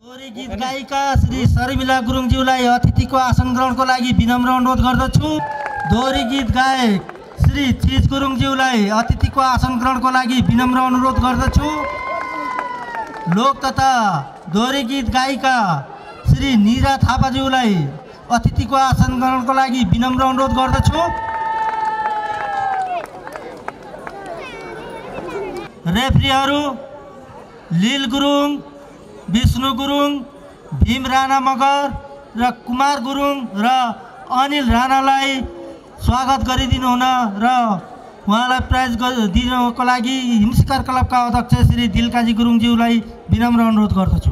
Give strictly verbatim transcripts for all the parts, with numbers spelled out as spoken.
दोहोरी गीत गायिका श्री शर्मिला गुरुङज्यूलाई अतिथिको आसन ग्रहणको लागि विनम्र अनुरोध गर्दछु। दोहोरी गीत गायक श्री चिज गुरुङज्यूलाई अतिथिको आसन ग्रहणको लागि विनम्र अनुरोध गर्दछु। लोक तथा दोहोरी गीत गायिका श्री निरा थापाज्यूलाई अतिथिको आसन ग्रहणको लागि विनम्र अनुरोध गर्दछु। रेफ्रीहरू लील गुरुङ, विष्णु गुरुङ, भीम राणा मगर र कुमार गुरुङ र अनिल राणालाई स्वागत गरिदिनु हुन र उहाँलाई प्राइज दिनको लागि हिमशिखर क्लबका अध्यक्ष श्री दिलकाजी गुरुङज्यूलाई विनम्र अनुरोध गर्दछु।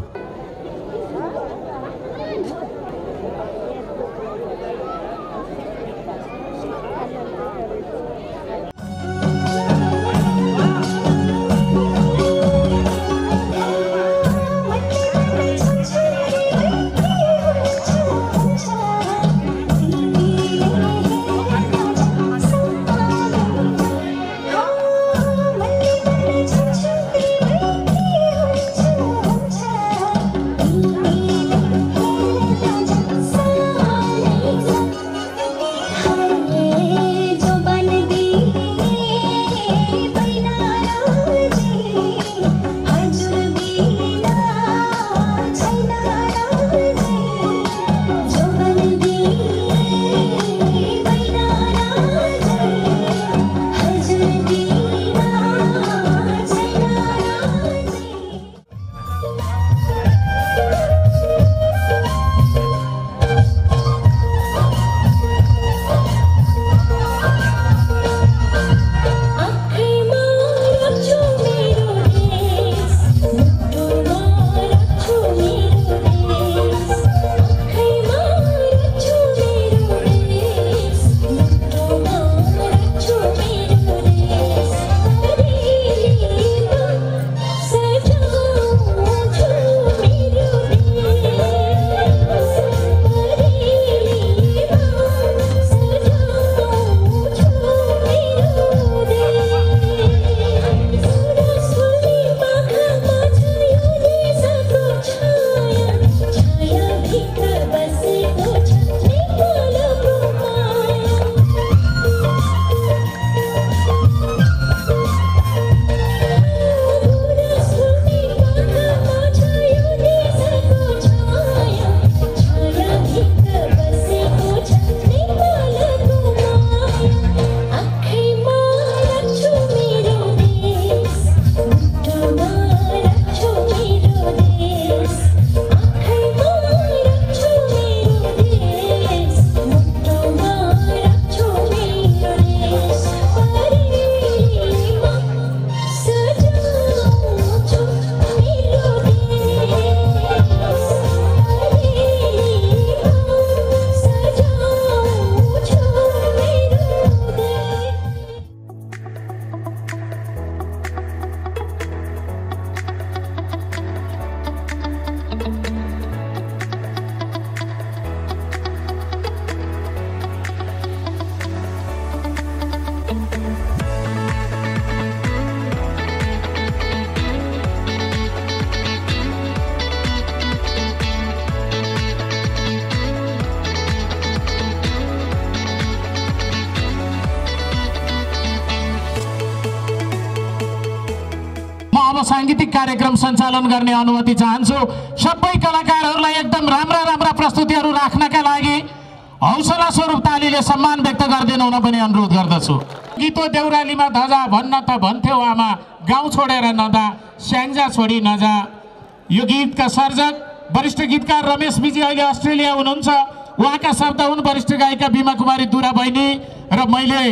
सांगीतिक कार्यक्रम सञ्चालन गर्ने अनुमति चाहन्छु। सबै कलाकारहरूलाई एकदम राम्रा राम्रा प्रस्तुतिहरू राख्नका लागि हौसला स्वरूप तालीले सम्मान व्यक्त गरिदिनु हुन पनि अनुरोध गर्दछु। गीतो देउरालीमा धजा भन्न त भन्थ्यौ आमा, गाउँ छोडेर नदा स्याङ्जा छोडी नजा। यो गीतका सर्जक वरिष्ठ गीतकार रमेश विजी अहिले अस्ट्रेलिया हुनुहुन्छ। उहाँका शब्द हुन् वरिष्ठ गायिका बिमा कुमारी दुरा बहिनी र मैले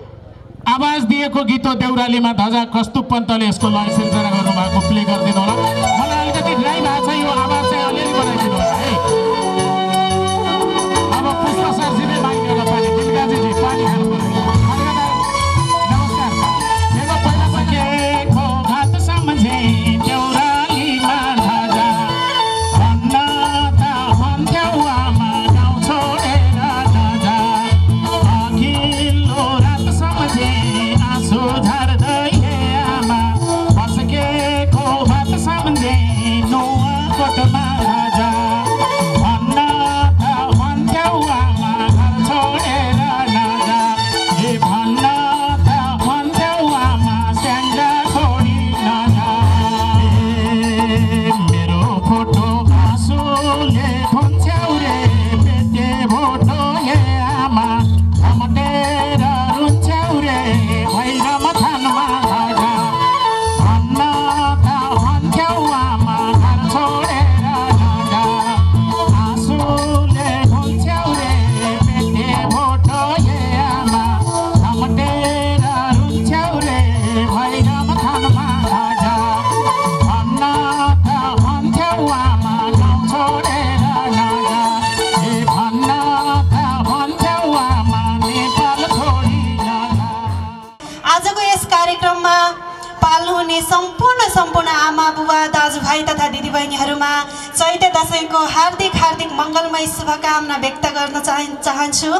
आवाज दिएको गीतो देउरालीमा धजा कस्तुप पन्तले यसको लय सिर्जना गर्नुभएको प्ले गरिदिनु होला। मलाई अलिकति ड्राई भएको छ, यो आवाज चाहिँ अलिअलि बनाइदिनु होला है। अब पुष्प सरजीले माग्नु पानी दिलकाजीजी पानी खानु पर्यो। नमस्कार। मेरो पहिला सकेको घात सम्झे देउरालीमा धजा भन्न त भन्थ्यौ आमा, गाउँ छोडेर नजा। अघिल्लो रात सम्झे आँसु झर्दै आमा, बसकेको भात सम्झे आउने सम्पूर्ण सम्पूर्ण आमा बुबा दाजुभाइ तथा दिदीबहिनीहरूमा चैते दशैंको हार्दिक हार्दिक मङ्गलमय शुभकामना व्यक्त गर्न चाह चाहन्छु।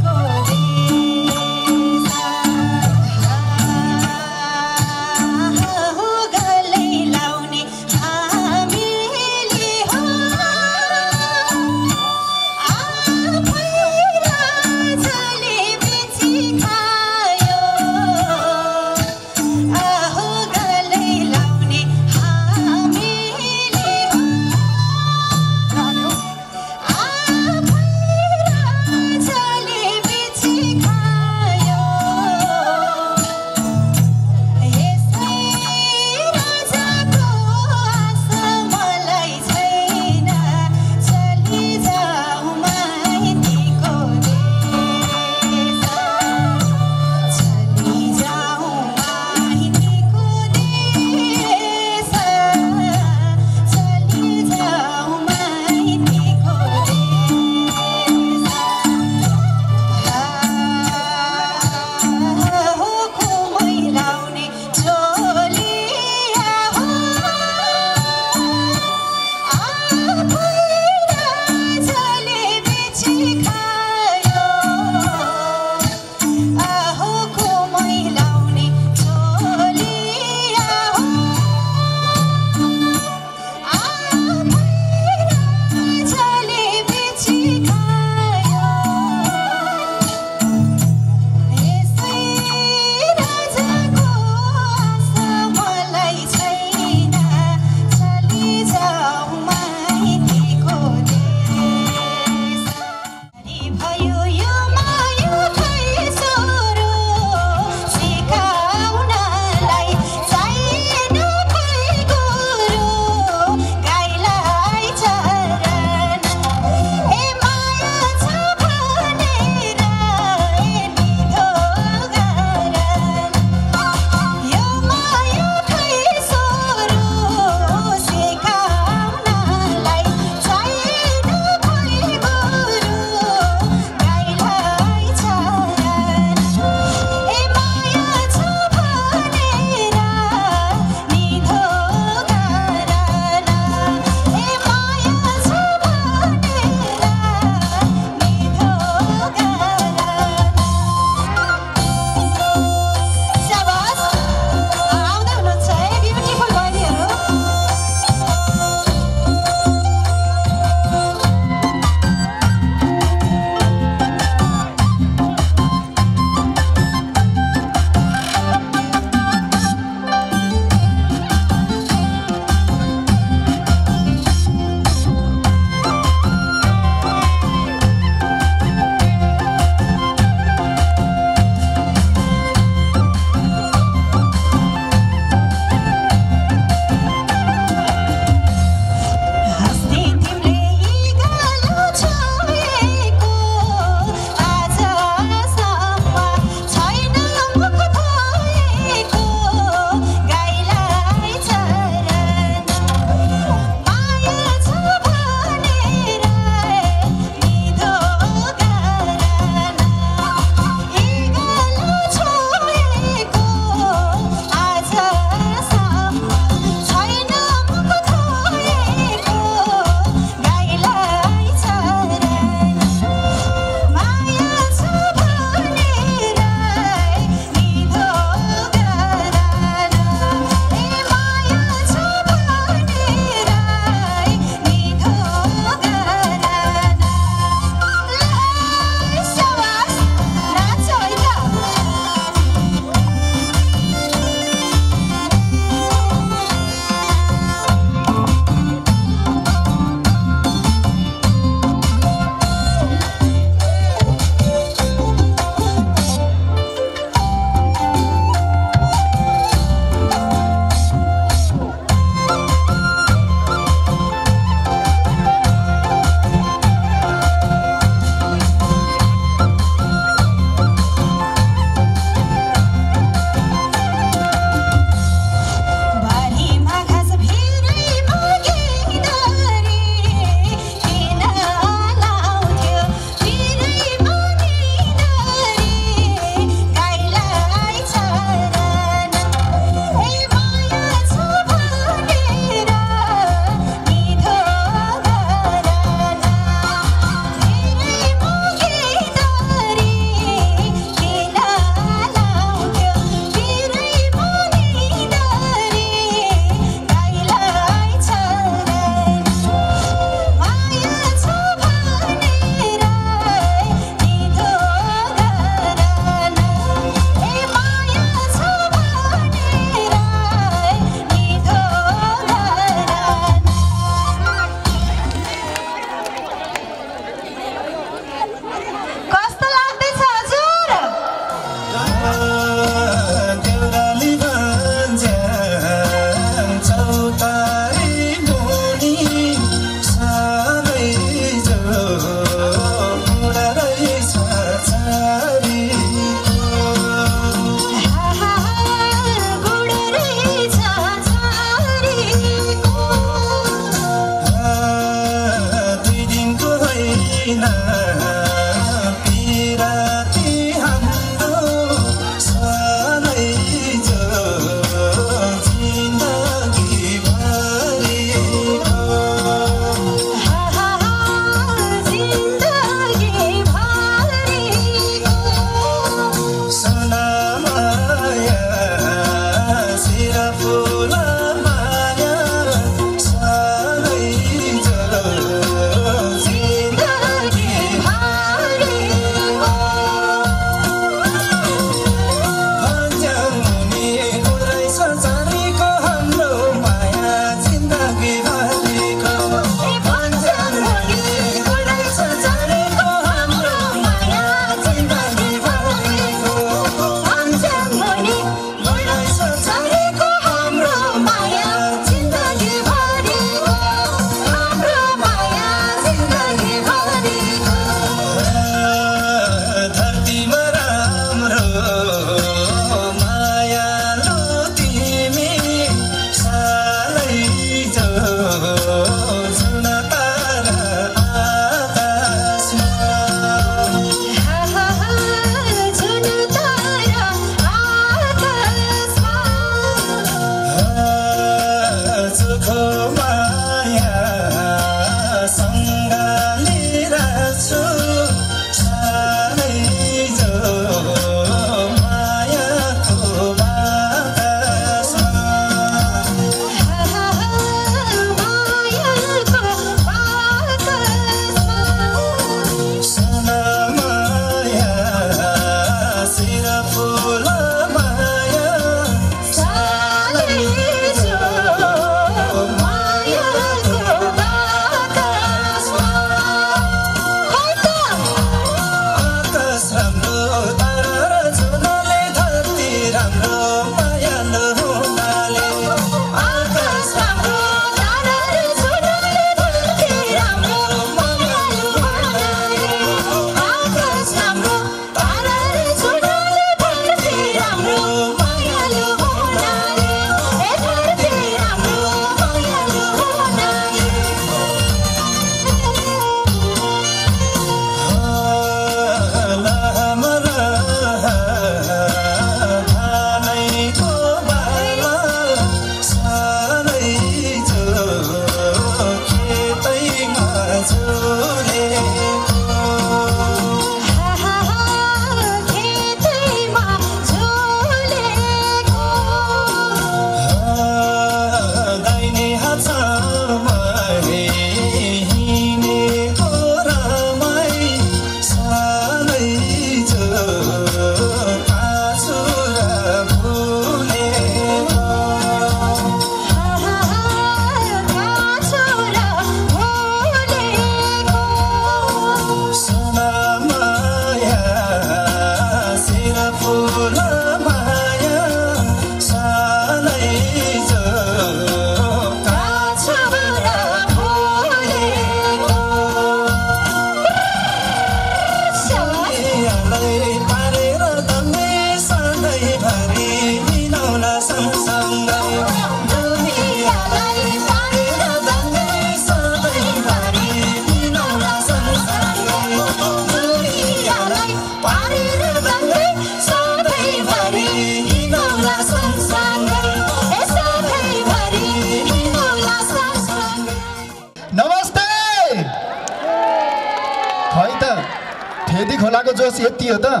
खोलाको जोस यति हो त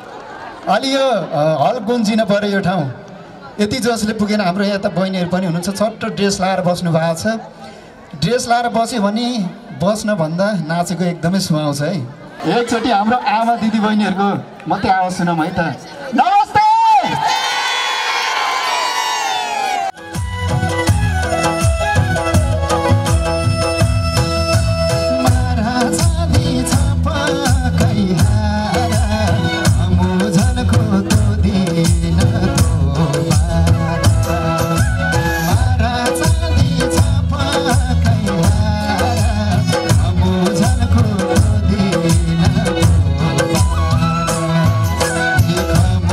अलि यो हल गुन्जिन पर्यो यो ठाउँ यति जोसले पुगेन। हाम्रो यहाँ त बहिनीहरू पनि हुनुहुन्छ छट्ट ड्रेस लाएर बस्नु भएको छ। ड्रेस लाएर बस्यो भने बस्न भन्दा नाचेको एकदमै सुहाउँछ है। एकचोटि हाम्रो आमा दिदी बहिनीहरूको मात्रै आवाज सुनौँ है त। नमस्ते Come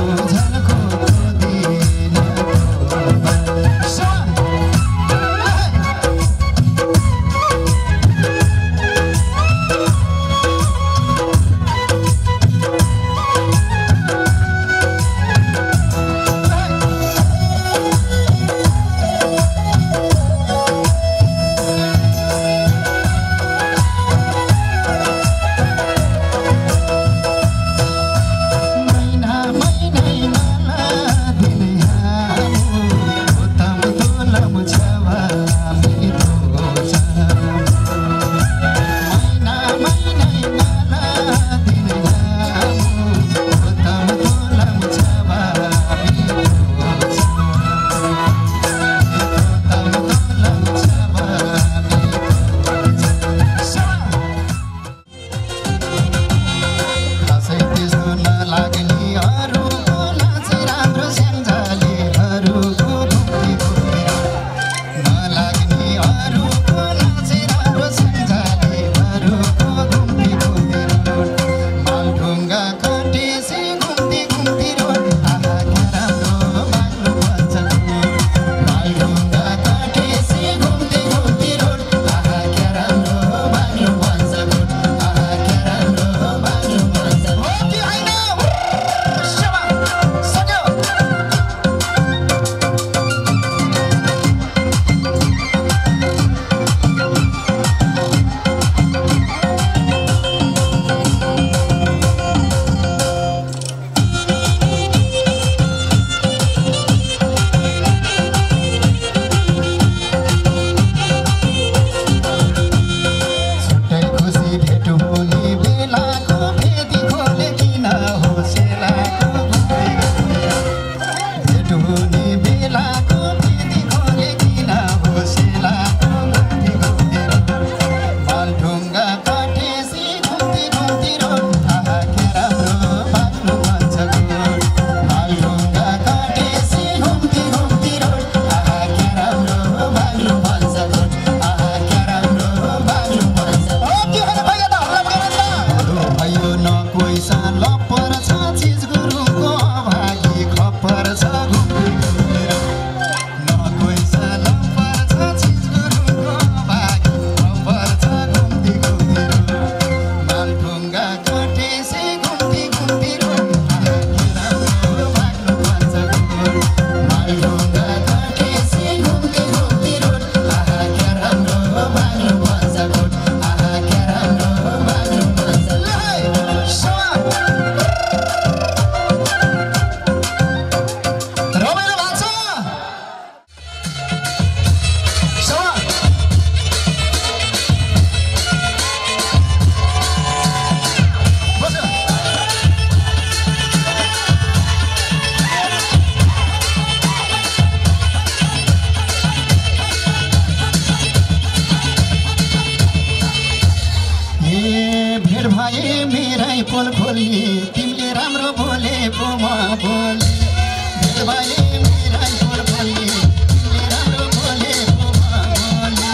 पोल खोल्ने तिमीले राम्रो बोले पो म बोले भेटबाले मेरा पोल खोल्ने तिमीले राम्रो बोले पो म बोले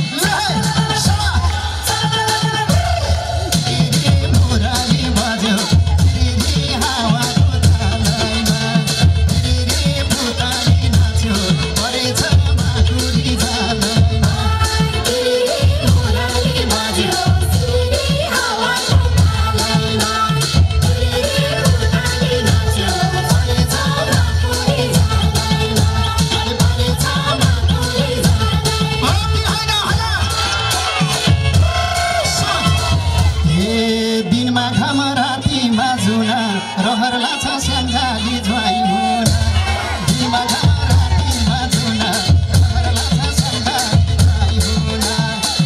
तिरी मुरारी बज्यो तिरी हावाको तालैमा तिरी पुताली नाच्यो परेछ माकुरी झालैमा रहरला छ स्याङ्जाली ज्वाइ हुना दिनमा घाम रातिमा जुना रहरला छ स्याङ्जाली ज्वाइ हुना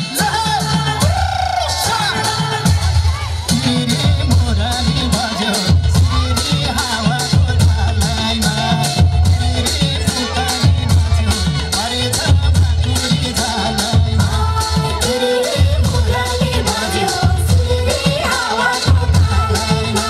तिरी मुरारी बज्यो तिरी हावाको तालैमा तिरी पुताली नाच्यो परेछ माकुरी झालैमा तिरी मुरारी बज्यो तिरी हावाको तालैमा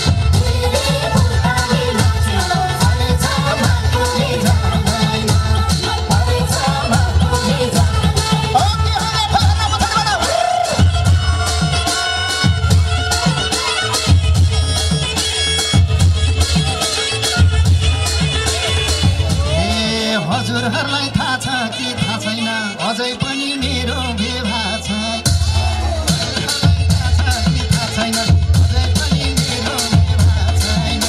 हजुरहरूलाई थाहा छ कि थाहा छैन अझै पनि मेरो भेभा छ थाहा छ कि थाहा छैन अझै पनि मेरो भेभा छैन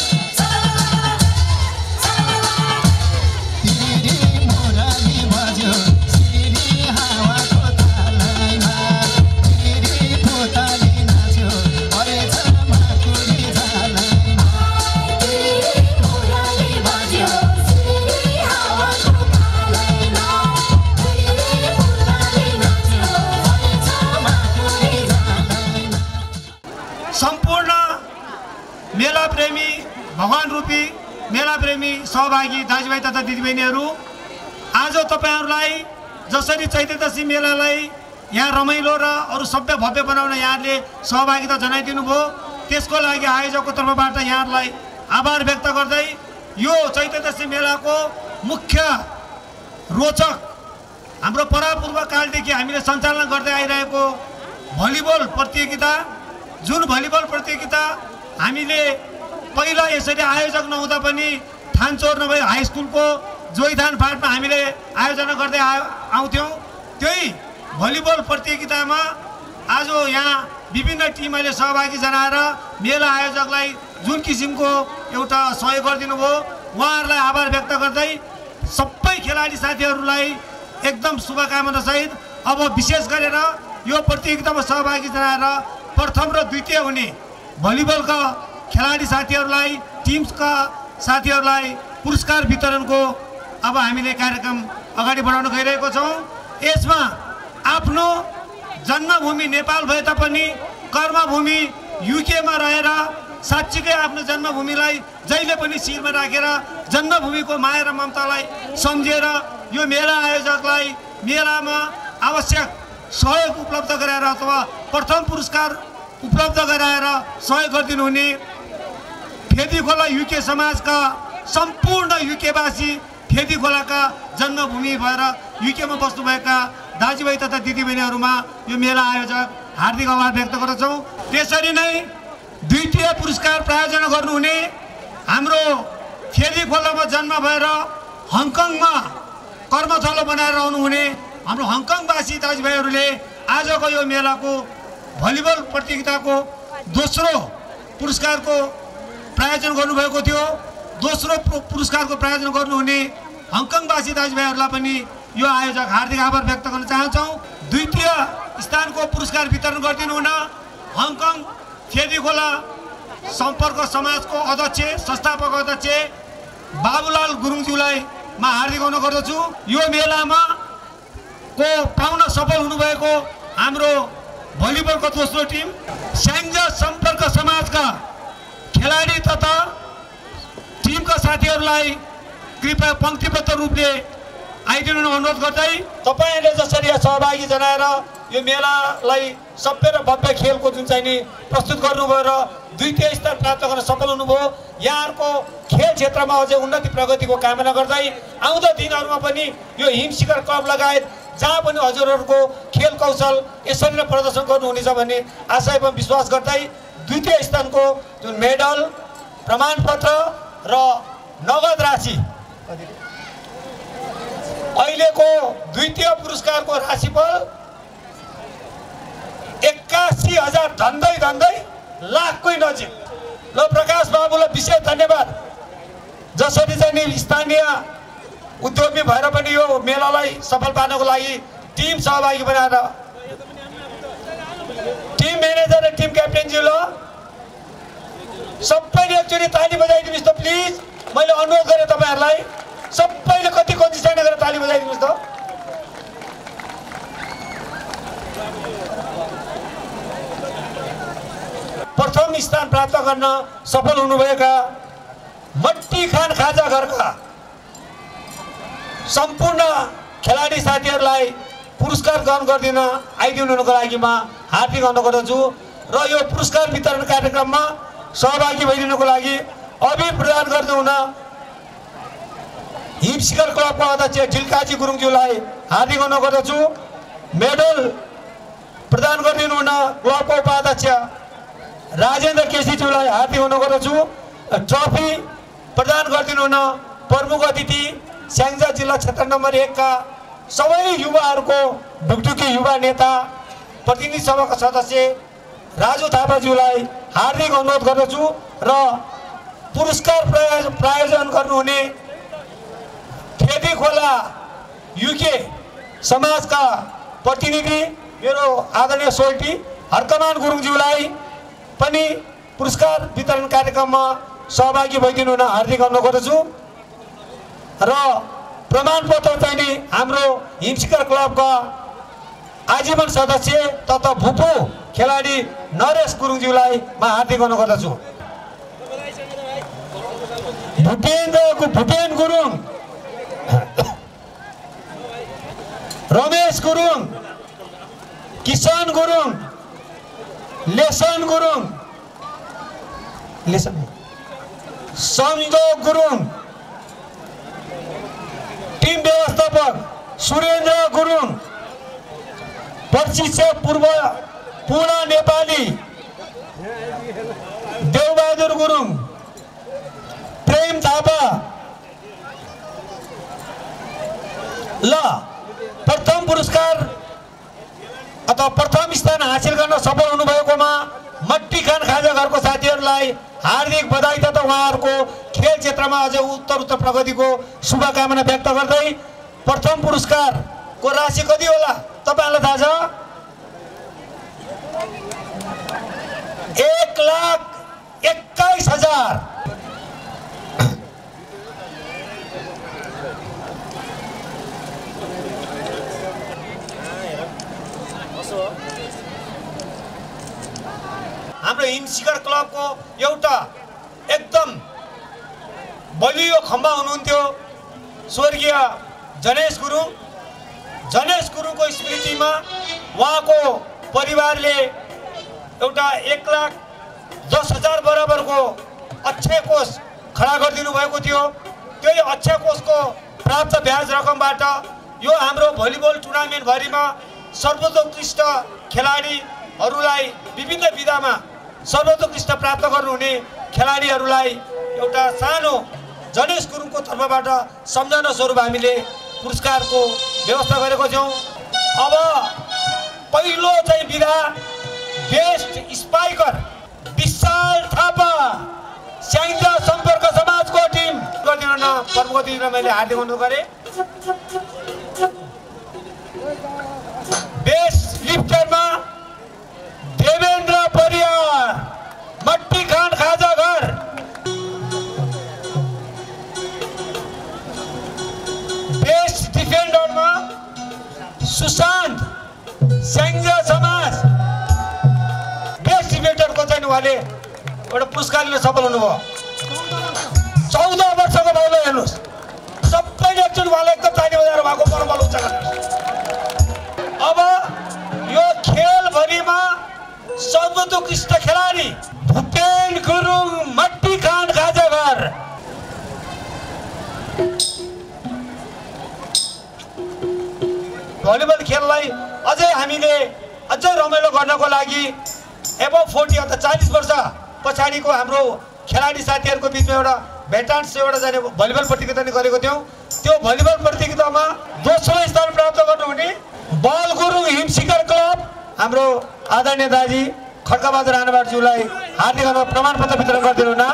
तिरी मुरारी बज्यो तिरी हावाको तालैमा तिरी पुताली नाच्यो परेछ माकुरी झालैमा तिरी मुरारी बज्यो सम्पूर्ण मेला प्रेमी भगवान रूपी मेला प्रेमी सहभागी दाजुभाइ तथा दिदीबहिनीहरू आज तपाईहरुलाई जसरी चैते दशमी मेलालाई यहाँ रमाइलो र अरु सबै भव्य बनाउन यहाँले सहभागिता जनाइदिनु भयो त्यसको लागि आयोजकको तर्फबाट यहाँलाई आभार व्यक्त गर्दै यो चैते दशमी मेलाको मुख्य रोचक हाम्रो परापूर्व कालदेखि हामीले सञ्चालन गर्दै आइरहेको भलिबल प्रतियोगिता जुन भलिबल प्रतियोगिता हामीले पहिला यसरी आयोजक नहुँदा पनि थानचोर नभए हाई स्कुलको जोइथान फाटमा हामीले आयोजना गर्दै आउँथ्यौँ त्यही भलिबल प्रतियोगितामा आज यहाँ विभिन्न टिमहरूले सहभागी जनाएर मेला आयोजकलाई जुन किसिमको एउटा सहयोग गरिदिनु भयो उहाँहरूलाई आभार व्यक्त गर्दै सबै खेलाडी साथीहरूलाई एकदम शुभकामना सहित अब विशेष गरेर यो प्रतियोगितामा सहभागी जनाएर प्रथम र द्वितीय हुने भलिबलका खेलाडी साथीहरूलाई टिमका साथीहरूलाई पुरस्कार वितरणको अब हामीले कार्यक्रम अगाडि बढाउन गइरहेको छौँ। यसमा आफ्नो जन्मभूमि नेपाल भए तापनि कर्मभूमि युकेमा रहेर साच्चीकै आफ्नो जन्मभूमिलाई जहिले पनि शिरमा राखेर जन्मभूमिको माया र ममतालाई सम्झेर यो मेला आयोजकलाई मेलामा आवश्यक सहयोग उपलब्ध गराएर अथवा प्रथम पुरस्कार उपलब्ध गराएर सहयोग गरिदिनु हुने फेदीखोला युके समाजका सम्पूर्ण युकेवासी फेदीखोलाका जन्मभूमि भएर युकेमा बस्नुभएका दाजुभाइ तथा दिदीबहिनीहरूमा यो मेला आयोजक हार्दिक आभार व्यक्त गर्दछौँ। त्यसरी नै द्वितीय पुरस्कार प्रायोजन गर्नुहुने हाम्रो फेदीखोलामा जन्म भएर हङकङमा कर्मथलो बनाएर रहनुहुने हाम्रो हङकङवासी दाजुभाइहरूले आजको यो मेलाको भलिबल प्रतियोगिताको दोस्रो पुरस्कारको प्रायोजन गर्नुभएको थियो। दोस्रो पुरस्कारको प्रायोजन गर्नुहुने हङकङवासी दाजुभाइहरूलाई पनि यो आयोजक हार्दिक आभार व्यक्त गर्न चाहन्छौँ। द्वितीय स्थानको पुरस्कार वितरण गरिदिनु हुन हङकङ फेदीखोला सम्पर्क समाजको अध्यक्ष संस्थापक अध्यक्ष बाबुलाल गुरुङज्यूलाई म हार्दिक अनुरोध गर्दछु। यो मेलामा को पाउन सफल हुनुभएको हाम्रो भलिबलको दोस्रो टिम स्याङ्जा सम्पर्क समाजका खेलाडी तथा टिमका साथीहरूलाई कृपया पंक्तिबद्ध रूपले आइदिनु अनुरोध गर्दै तपाईहरुले जसरी सहभागी जनाएर यो मेलालाई सभ्य र भव्य खेलको जुन चाहिँ नि प्रस्तुत गर्नुभयो र द्वितीय स्थान प्राप्त गर्न सफल हुनुभयो। यहाँहरूको खेल क्षेत्रमा अझै उन्नति प्रगतिको कामना गर्दै आउँदो दिनहरूमा पनि यो हिम शिखर क्लब लगायत जहाँ पनि हजुरहरूको खेल कौशल यसरी नै प्रदर्शन गर्नुहुनेछ भन्ने आशा एवं विश्वास गर्दै द्वितीय स्थानको जुन मेडल प्रमाणपत्र र नगद राशि अहिलेको द्वितीय पुरस्कारको राशिफल एक्कासी हजार धन्दै धन्दै लाखकै नजिक। ल प्रकाश बाबुलाई विशेष धन्यवाद जसरी चाहिँ नि स्थानीय उद्योगी भएर पनि यो मेलालाई सफल पार्नको लागि टिम सहभागी बनाएर टिम म्यानेजर र टिम क्याप्टेनजी ल सबैले एकचोटि ताली बजाइदिनुहोस् त प्लिज। मैले अनुरोध गरेँ तपाईँहरूलाई सबैले कति कति छैन गरेर ताली बजाइदिनुहोस् त। प्रथम स्थान प्राप्त गर्न सफल हुनुभएका मट्टी खान खाजा घरका सम्पूर्ण खेलाडी साथीहरूलाई पुरस्कार ग्रहण गरिदिन आइदिनुको लागि म हार्दिक अनुरोध गर्दछु र यो पुरस्कार वितरण कार्यक्रममा सहभागी भइदिनुको लागि अभि प्रदान गर्नुहुन हिम शिखर क्लबका अध्यक्ष झिल्काजी गुरुङज्यूलाई हार्दिक अनुरोध गर्दछु। मेडल प्रदान गरिदिनुहुन क्लबको उपाध्यक्ष राजेन्द्र केसीज्यूलाई हार्दिक अनुरोध गर्दछु। ट्रफी प्रदान गरिदिनुहुन प्रमुख अतिथि स्याङ्जा जिल्ला क्षेत्र नम्बर एक का सबै युवाहरूको ढुकढुकी युवा नेता प्रतिनिधि सभाका सदस्य राजु थापाज्यूलाई हार्दिक अनुरोध गर्दछु र पुरस्कार प्रायोजन गर्नुहुने फेदी खोला युके समाजका प्रतिनिधि मेरो आदरणीय सोल्टी हर्कमान गुरुङज्यूलाई पनि पुरस्कार वितरण कार्यक्रममा सहभागी भइदिनु हुन हार्दिक अनुरोध गर्दछु र प्रमाणपत्र चाहिँ नि हाम्रो हिम शिखर क्लबका आजीवन सदस्य तथा भुपु खेलाडी नरेश गुरुङज्यूलाई म हार्दिक अनुरोध गर्दछु। भुटेन्द्र भुटेन गुरुङ, रमेश गुरुङ, किशन गुरुङ, लेसन गुरुङ, लेसन संजोग गुरुङ, टिम व्यवस्थापक सुरेन्द्र गुरुङ, प्रशिक्षक पूर्व पूर्ण नेपाली देवबहादुर गुरुङ, प्रेम थापा। ल प्रथम पुरस्कार अथवा प्रथम स्थान हासिल गर्न सफल हुनुभएकोमा मट्टी खान खाजा घरको साथीहरूलाई हार्दिक बधाई तथा उहाँहरूको खेल क्षेत्रमा अझै उत्तर उत्तर प्रगतिको शुभकामना व्यक्त गर्दै प्रथम पुरस्कारको राशि कति होला तपाईँहरूलाई थाहा छ? एक लाख एक्काइस हजार। हाम्रो हिम शिखर क्लबको एउटा एकदम बलियो खम्बा हुनुहुन्थ्यो स्वर्गीय जनेश गुरुङ। जनेश गुरुङको स्मृतिमा उहाँको परिवारले एउटा एक लाख दस हजार बराबरको अक्षय कोष खडा गरिदिनु भएको थियो। त्यही अक्षय कोषको प्राप्त ब्याज रकमबाट यो हाम्रो भलिबल टुर्नामेन्टभरिमा सर्वोत्कृष्ट खेलाडीहरूलाई विभिन्न विधामा सर्वोत्कृष्ट प्राप्त गर्नुहुने खेलाडीहरूलाई एउटा सानो जनेश गुरुङको तर्फबाट सम्झना स्वरूप हामीले पुरस्कारको व्यवस्था गरेको छौँ। अब पहिलो चाहिँ विधा बेस्ट स्पाइकर विशाल थापा स्याङ्जा सम्पर्क समाजको टिम गरिदिन प्रमुख अतिथिलाई मैले हार्दिक अनुरोध गरेँ। बेस्ट लिफ्टरमा देवेन्द्र परियार मट्टी खान खाजा घर। बेस्ट डिफेन्डरमा सुशान्त स्याङ्जा समाज। बेस्ट डिफेन्डरको चाहिँ उहाँले एउटा पुरस्कार लिन सफल हुनुभयो। चौध वर्षको भाइलाई हेर्नुहोस्, सबैले एकचोटि उहाँलाई एकदम ताली बजाएर उहाँको मनोबल उच्च गर्नुहोस्। अब यो भलिबल खेललाई अझै हामीले अझै रमाइलो गर्नको लागि एबभ फोर्टी अर्थात् चालिस वर्ष पछाडिको हाम्रो खेलाडी साथीहरूको बिचमा एउटा भेटान्स एउटा जाने भलिबल प्रतियोगिता गरेको थियौँ। त्यो भलिबल प्रतियोगितामा दोस्रो स्थान प्राप्त गर्नुहुने बल गुरुङ हिमशिखर क्लब हाम्रो आदरणीय दाजी खड्काबहादुर राणावाटज्यूलाई हार्दिक प्रमाणपत्र वितरण गरिदिनु न।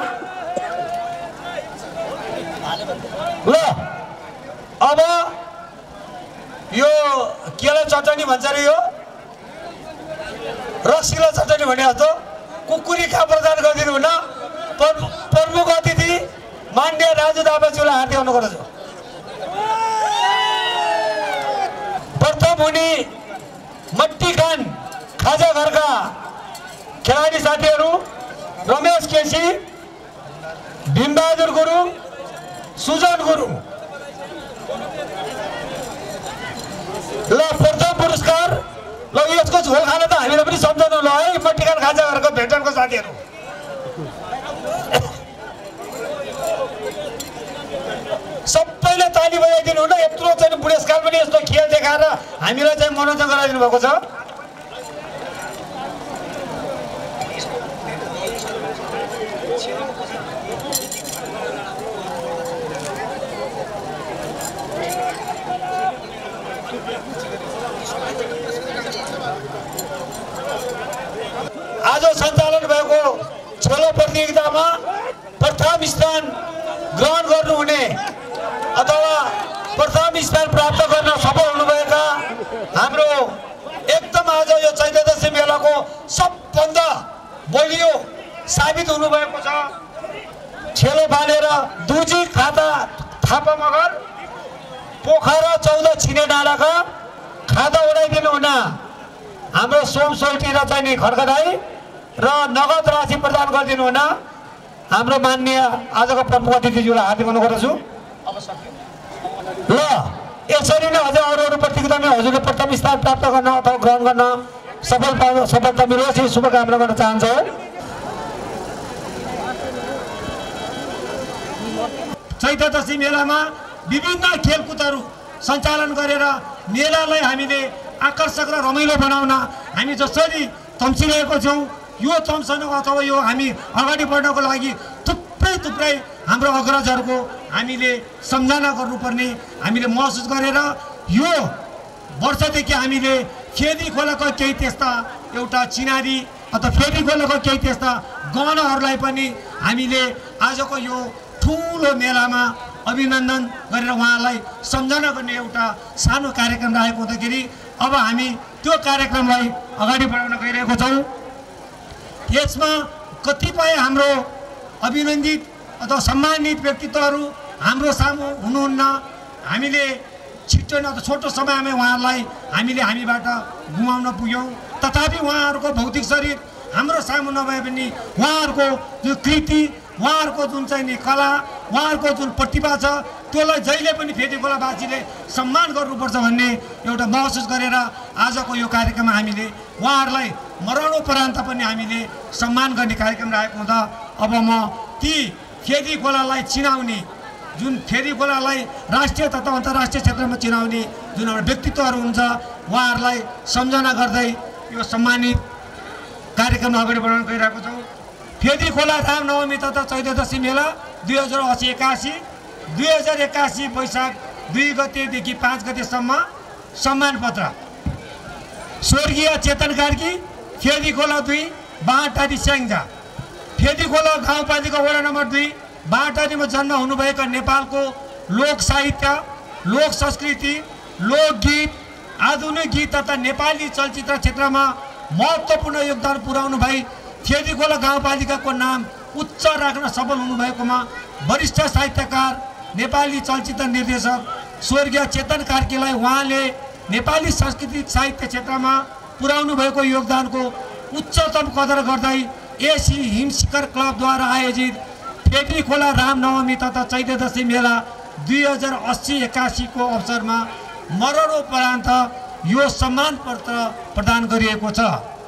ल अब यो केला चटनी भन्छ अरे यो रसिला चटनी भने जस्तो कुकुरी खा प्रदान गरिदिनु हुन प्रमुख अतिथि मान्य राजु दापाज्यूलाई हार्दिक अनुरोध गर्दछु। प्रथम हुने मट्टी खान खाजा घरका खेलाडी साथीहरू रमेश केसी, भीमबहादुर गुरुङ, सुजन गुरुङ। ल प्रथम पुरस्कार ल यसको झोल खान त हामीलाई पनि सम्झाउनु ल है मट्टी खान खाजा घरको भेटनको साथीहरू। सबैले ताली बजाइदिनु हुन। यत्रो चाहिँ बुढेसकाल पनि यस्तो खेल देखाएर हामीलाई चाहिँ मनोरञ्जन गराइदिनु भएको छ। आज सञ्चालन भएको छेलो प्रतियोगितामा प्रथम स्थान ग्रहण गर्नुहुने अथवा प्रथम स्थान प्राप्त गर्न सफल हुनुभएका हाम्रो एकदम आज यो चैते दशैं मेलाको सबभन्दा बलियो साबित हुनुभएको छ छेलो बालेर दुजी खाता थापा मगर पोखरा चौध छिने डाँडाका खादा उडाइदिनु हुन हाम्रो सोम सोल्टी र चाहिँ खड्का दाई र नगद राशि प्रदान गरिदिनु हुन हाम्रो माननीय आजको प्रमुख अतिथिज्यूलाई हार्दिक अनुरोध गर्दछु। ल यसरी नै अझै अरू अरू प्रतियोगितामा हजुरले प्रथम स्थान प्राप्त गर्न अथवा ग्रहण गर्न सफल सफलता मिलोस् यो शुभकामना गर्न चाहन्छु। चैते दशैं मेलामा विभिन्न खेलकुदहरू सञ्चालन गरेर मेलालाई हामीले आकर्षक र रमाइलो बनाउन हामी जसरी तम्सिरहेको छौँ यो तम्सन अथवा यो हामी अगाडि बढ्नको लागि थुप्रै थुप्रै हाम्रो अग्रजहरूको हामीले सम्झना गर्नुपर्ने हामीले महसुस गरेर यो वर्षदेखि हामीले फेदी खोलाको केही त्यस्ता एउटा चिनारी अथवा फेदी खोलाको केही त्यस्ता गहनाहरूलाई पनि हामीले आजको यो ठुलो मेलामा अभिनन्दन गरेर उहाँलाई सम्झना गर्ने एउटा सानो कार्यक्रम राखेको हुँदाखेरि अब हामी त्यो कार्यक्रमलाई अगाडि बढाउन गइरहेको छौँ। यसमा कतिपय हाम्रो अभिनन्दित अथवा सम्मानित व्यक्तित्वहरू हाम्रो सामु हुनुहुन्न। हामीले छिट्टो न छोटो समयमा उहाँहरूलाई हामीले हामीबाट गुमाउन पुग्यौँ। तथापि उहाँहरूको भौतिक शरीर हाम्रो सामु नभए पनि उहाँहरूको जो कृति उहाँहरूको जुन चाहिँ नि कला उहाँहरूको जुन प्रतिभा छ त्यसलाई जहिले पनि फेदी खोलावासीले सम्मान गर्नुपर्छ भन्ने एउटा महसुस गरेर आजको यो कार्यक्रममा हामीले उहाँहरूलाई मरणोपरान्त पनि हामीले सम्मान गर्ने कार्यक्रम राखेको हुँदा अब म ती फेदी खोलालाई चिनाउने जुन फेदी खोलालाई राष्ट्रिय तथा अन्तर्राष्ट्रिय क्षेत्रमा चिनाउने जुन एउटा व्यक्तित्वहरू हुन्छ उहाँहरूलाई सम्झना गर्दै यो सम्मानित कार्यक्रम अगाडि बढाउन गइरहेको छौँ। फेदी खोला रामनवमी तथा चैते दशैं मेला दुई हजार असी एकासी दुई हजार एकासी वैशाख दुई गतेदेखि पाँच गतेसम्म सम्मान पत्र स्वर्गीय चेतन कार्की फेदी खोला दुई बाँटारी स्याङ्जा फेदी खोला गाउँपालिका वडा नम्बर दुई बाँटारीमा जन्म हुनुभएका नेपालको लोक साहित्य लोक संस्कृति लोकगीत आधुनिक गीत तथा नेपाली चलचित्र क्षेत्रमा महत्त्वपूर्ण योगदान पुर्याउनु भई फेदी खोला गाउँपालिकाको नाम उच्च राख्न सफल हुनुभएकोमा वरिष्ठ साहित्यकार नेपाली चलचित्र निर्देशक स्वर्गीय चेतन कार्कीलाई उहाँले नेपाली सांस्कृतिक साहित्य क्षेत्रमा पुर्याउनु भएको योगदानको उच्चतम कदर गर्दै एसी हिमशिखर क्लबद्वारा आयोजित फेदी खोला रामनवमी तथा चैते दशैं मेला दुई हजार अस्सी एकासीको अवसरमा मरणोपरान्त यो सम्मान पत्र प्रदान गरिएको छ।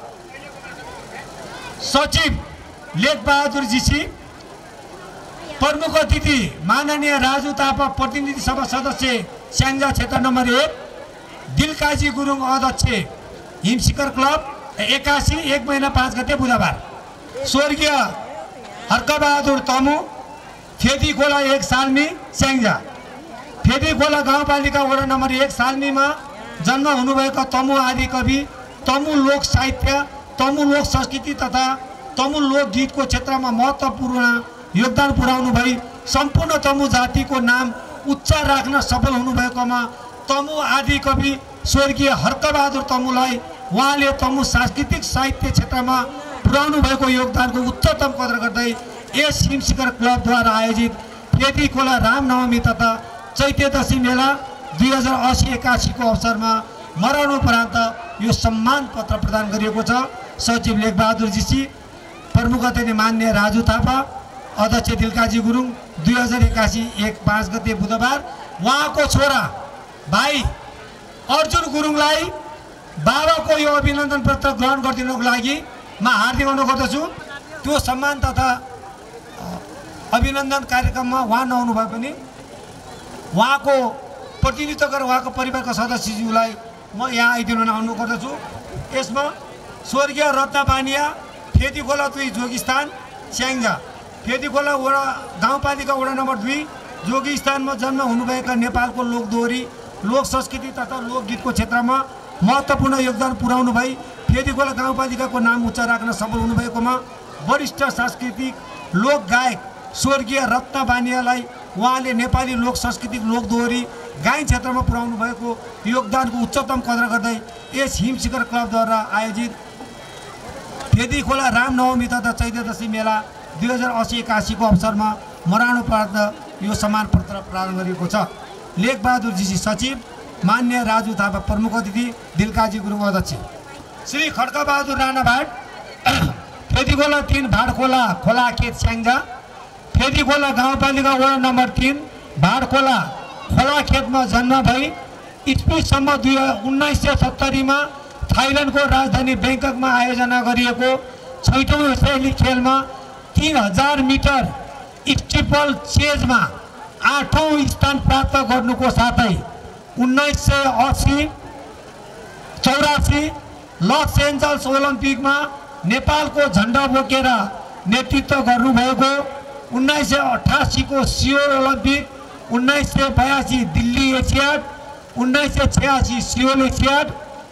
सचिव लेखबहादुर जीसी, प्रमुख अतिथि माननीय राजु थापा प्रतिनिधि सभा सदस्य स्याङ्जा क्षेत्र नम्बर एक, दिलकाजी गुरुङ अध्यक्ष हिमशिखर क्लब एकासी एक महिना पाँच गते बुधबार। स्वर्गीय हर्कबहादुर तमु फेदी खोला एक सालमी स्याङ्जा। फेदी खोला गाउँपालिका वडा नम्बर एक सालमीमा जन्म हुनुभएका तमु आदि कवि, तमु लोक साहित्य, तमु लोक संस्कृति तथा तमु लोकगीतको क्षेत्रमा महत्त्वपूर्ण योगदान पुर्याउनु भई सम्पूर्ण तमु जातिको नाम उच्च राख्न सफल हुनुभएकोमा तमु आदि कवि स्वर्गीय हर्कबहादुर तमुलाई उहाँले तमु सांस्कृतिक साहित्य क्षेत्रमा पुर्याउनु भएको योगदानको उच्चतम कदर गर्दै यस हिमशिखर क्लबद्वारा आयोजित फेदी खोला रामनवमी तथा चैते दशमी मेला दुई हजार असी एकासीको अवसरमा मरणोपरान्त यो सम्मान पत्र प्रदान गरिएको छ। सचिव लेखबहादुर जीसी, प्रमुख अतिथि मान्य राजु थापा, अध्यक्ष दिलकाजी गुरुङ। दुई हजार एकासी एक पाँच गते बुधबार उहाँको छोरा भाइ अर्जुन गुरुङलाई बाबाको यो अभिनन्दन पत्र ग्रहण गरिदिनुको लागि म हार्दिक अनुरोध गर्दछु। त्यो सम्मान तथा अभिनन्दन कार्यक्रममा उहाँ नहुनु भए पनि उहाँको प्रतिनिधित्व गरेर उहाँको परिवारका सदस्यज्यूलाई म यहाँ आइदिनु अनुरोध गर्दछु। यसमा स्वर्गीय रत्न बानिया फेदी खोला दुई जोगीस्थान स्याङ्जा। फेदी खोला वडा गाउँपालिका वडा नम्बर दुई जोगीस्थानमा जन्म हुनुभएका नेपालको लोकदोहोरी, लोक संस्कृति तथा लोकगीतको क्षेत्रमा महत्त्वपूर्ण योगदान पुर्याउनु भई फेदी खोला गाउँपालिकाको नाम उच्च राख्न सफल हुनुभएकोमा वरिष्ठ सांस्कृतिक लोक गायक स्वर्गीय रत्न बानियालाई उहाँले नेपाली लोक सांस्कृतिक लोकदोहोरी गायन क्षेत्रमा पुर्याउनु भएको योगदानको उच्चतम कदर गर्दै यस हिमशिखर क्लबद्वारा आयोजित फेदी खोला रामनवमी तथा चैते दशमी मेला दुई हजार असी एकासीको अवसरमा मरणोपरान्त यो सम्मान पत्र प्रदान गरिएको छ। लेखबहादुर जीसी सचिव, मान्य राजु थापा प्रमुख अतिथि, दिलकाजी गुरुङ अध्यक्ष। श्री खड्कबहादुर राणा भाट फेदी खोला तिन भाडखोला खोला खेत स्याङ्जा। फेदी खोला गाउँपालिका वडा नम्बर तिन भाडखोला खोला खेतमा जन्म भई इस्वीसम्म दुई उन्नाइस सय सत्तरीमा थाइल्यान्डको राजधानी ब्याङ्ककमा आयोजना गरिएको छैटौँ एसियाली खेलमा तीन हजार मिटर स्टिपल चेजमा आठौँ स्थान प्राप्त गर्नुको साथै उन्नाइस सय असी चौरासी लस एन्जल्स ओलम्पिकमा नेपालको झन्डा बोकेर नेतृत्व गर्नुभएको, उन्नाइस सय अठासीको सियोल ओलम्पिक, उन्नाइस सय बयासी दिल्ली एसियाड, उन्नाइस सय छयासी सियोल एसियाड,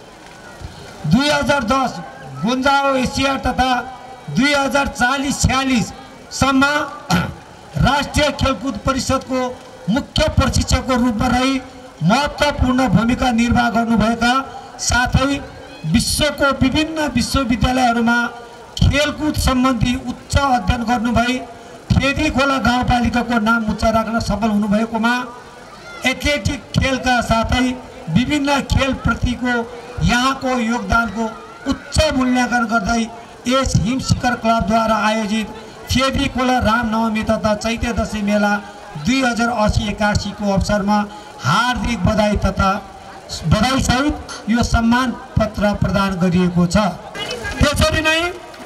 दुई हजार दस गुन्जाओ एसियाड तथा दुई हजार चालिस छयालिससम्म राष्ट्रिय खेलकुद परिषदको मुख्य प्रशिक्षकको रूपमा रही महत्त्वपूर्ण भूमिका निर्वाह गर्नुभएका साथै विश्वको विभिन्न विश्वविद्यालयहरूमा खेलकुद सम्बन्धी उच्च अध्ययन गर्नुभई फेदी खोला गाउँपालिकाको नाम उच्च राख्न सफल हुनुभएकोमा एथलेटिक खेलका साथै विभिन्न खेलप्रतिको यहाँको योगदानको उच्च मूल्याङ्कन गर्दै यस हिमशिखर क्लबद्वारा आयोजित फेदी खोला रामनवमी तथा चैते दशमी मेला दुई हजार असी एकासीको अवसरमा हार्दिक बधाई तथा बधाईसहित यो सम्मान पत्र प्रदान गरिएको छ। त्यसरी नै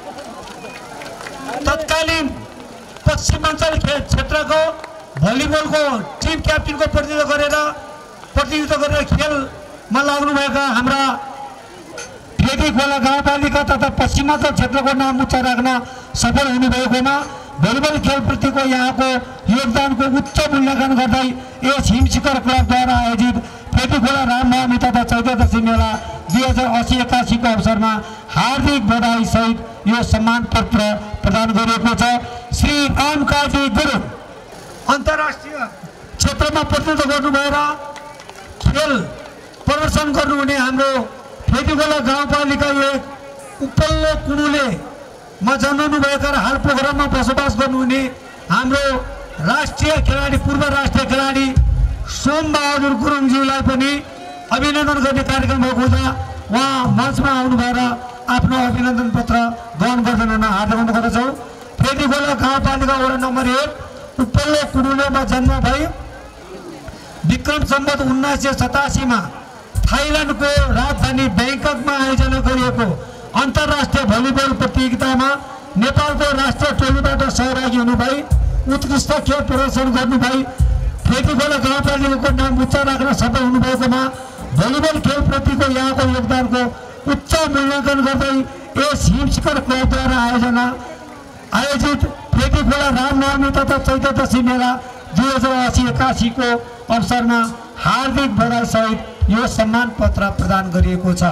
तत्कालीन पश्चिमाञ्चल क्षेत्रको भलिबलको टिम क्याप्टेनको प्रतिनिधित्व गरेर प्रतिनिधित्व गरेर खेलमा लाग्नुभएका हाम्रा फेदी खोला गाउँपालिका तथा पश्चिमाञ्चल क्षेत्रको नाम उच्च राख्न सफल हुनुभएकोमा भलिबल खेलप्रतिको यहाँको योगदानको उच्च मूल्याङ्कन गर्दै यस हिमशिखर क्लबद्वारा आयोजित फेदी खोला रामनवमी तथा चैते दशमी मेला दुई हजार असी एकासीको अवसरमा हार्दिक बधाईसहित यो सम्मान पत्र प्रदान गरिएको छ। श्री रामकाजी गुरुङ अन्तर्राष्ट्रिय क्षेत्रमा प्रतिनिधित्व गर्नुभएर खेल प्रदर्शन गर्नुहुने हाम्रो फेदी खोला गाउँपालिका एक उपल्लो कुडुलेमा जन्मनुभएका र हाल पोखरामा बसोबास गर्नुहुने हाम्रो राष्ट्रिय खेलाडी पूर्व राष्ट्रिय खेलाडी सोमबहादुर गुरुङज्यूलाई पनि अभिनन्दन गर्ने कार्यक्रम भएको छ। उहाँ मञ्चमा आउनु भएर आफ्नो अभिनन्दन पत्र ग्रहण गर्दैन हार्दिक अनुरोध गर्दछौँ। फेदी खोला गाउँपालिका वडा नम्बर एक उपल्लो कुडुलेमा जन्म भई विक्रम सम्वत उन्नाइस सय सतासीमा थाइल्यान्डको राजधानी ब्याङ्ककमा आयोजना गरिएको अन्तर्राष्ट्रिय भलिबल प्रतियोगितामा नेपालको राष्ट्रिय टोलीबाट सहभागी हुनुभई उत्कृष्ट खेल प्रदर्शन गर्नुभई फेदी खोला गाउँपालिकाको नाम उच्च राख्न सफल हुनुभएकोमा भलिबल खेलप्रतिको यहाँको योगदानको उच्च मूल्याङ्कन गर्दै यस हिम शिखर क्लबद्वारा आयोजना आयोजित फेदी खोला रामनवमी तथा चैत्र दशमी मेला दुई हजार असी एकासीको अवसरमा हार्दिक बधाई सहित यो सम्मान पत्र प्रदान गरिएको छ।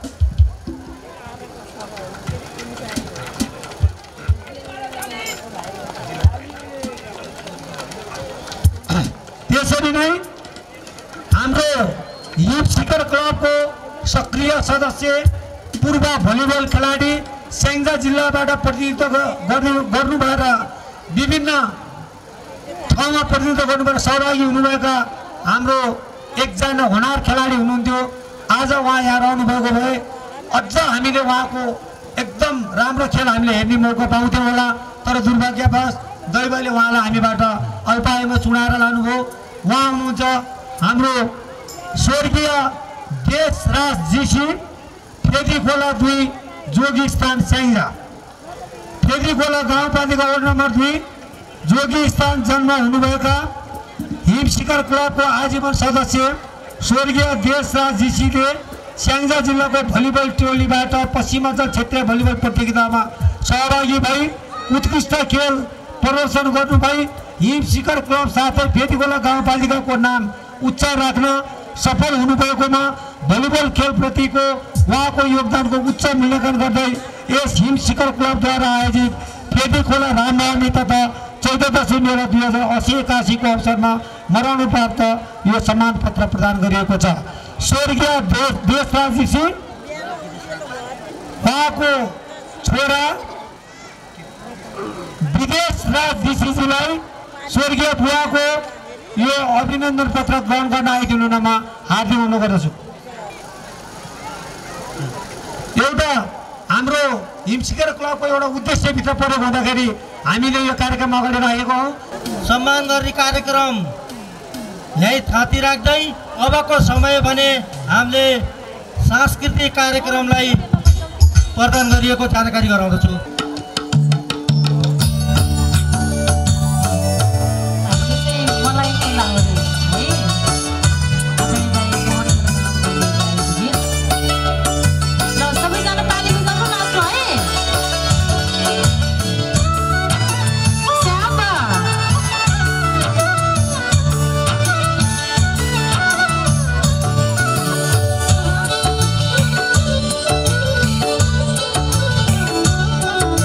त्यसरी नै हाम्रो हिम शिखर क्लबको सक्रिय सदस्य पूर्व भलिबल खेलाडी स्याङ्जा जिल्लाबाट प्रतिनिधित्व गर्नु गर्नुभएर विभिन्न ठाउँमा प्रतिनिधित्व गर्नुभएर सहभागी हुनुभएका हाम्रो एकजना होनार खेलाडी हुनुहुन्थ्यो। आज उहाँ यहाँ रहनुभएको भए अझ हामीले उहाँको एकदम राम्रो खेल हामीले हेर्ने मौका पाउँथ्यौँ होला, तर दुर्भाग्यवश दैवले उहाँलाई हामीबाट अल्पायुमा चुनाएर लानुभयो। उहाँ हुनुहुन्छ हाम्रो स्वर्गीय देशराज जीसी, फेदी खोला दुई जोगी स्थान स्याङ्जा, फेदी खोला गाउँपालिका वार्ड नम्बर दुई जोगी स्थान जन्म हुनुभएका हिम शिखर क्लबको आजीवन सदस्य स्वर्गीय देशराज जीसीले स्याङ्जा जिल्लाको भलिबल टोलीबाट पश्चिमाञ्चल क्षेत्रीय भलिबल प्रतियोगितामा सहभागी भई उत्कृष्ट खेल प्रदर्शन गर्नुभई हिम शिखर क्लब साथै फेदी खोला गाउँपालिकाको नाम उच्च राख्न सफल हुनुभएकोमा भलिबल खेलप्रतिको उहाँको योगदानको उच्च मूल्याङ्कन गर्दै यस हिम शिखर क्लबद्वारा आयोजित फेदी खोला रामनवमी तथा चैत्र दशमी मेला दुई हजार असी एकासीको अवसरमा मरणोपरान्त यो सम्मान पत्र प्रदान गरिएको छ। स्वर्गीय देश देशराज जीसी उहाँको छोरा विदेशराज जीसीजीलाई स्वर्गीय बुवाको यो अभिनन्दन पत्र ग्रहण गर्न आइदिनुमा हार्दिक अनुरोध गर्दछु। एउटा हाम्रो हिम शिखर क्लबको एउटा उद्देश्यभित्र प्रयोग हुँदाखेरि हामीले यो कार्यक्रम अगाडि राखेको हौँ। सम्मान गर्ने कार्यक्रम यही थाती राख्दै अबको समय भने हामीले सांस्कृतिक कार्यक्रमलाई प्रदान गरिएको जानकारी गराउँदछु। Thank you.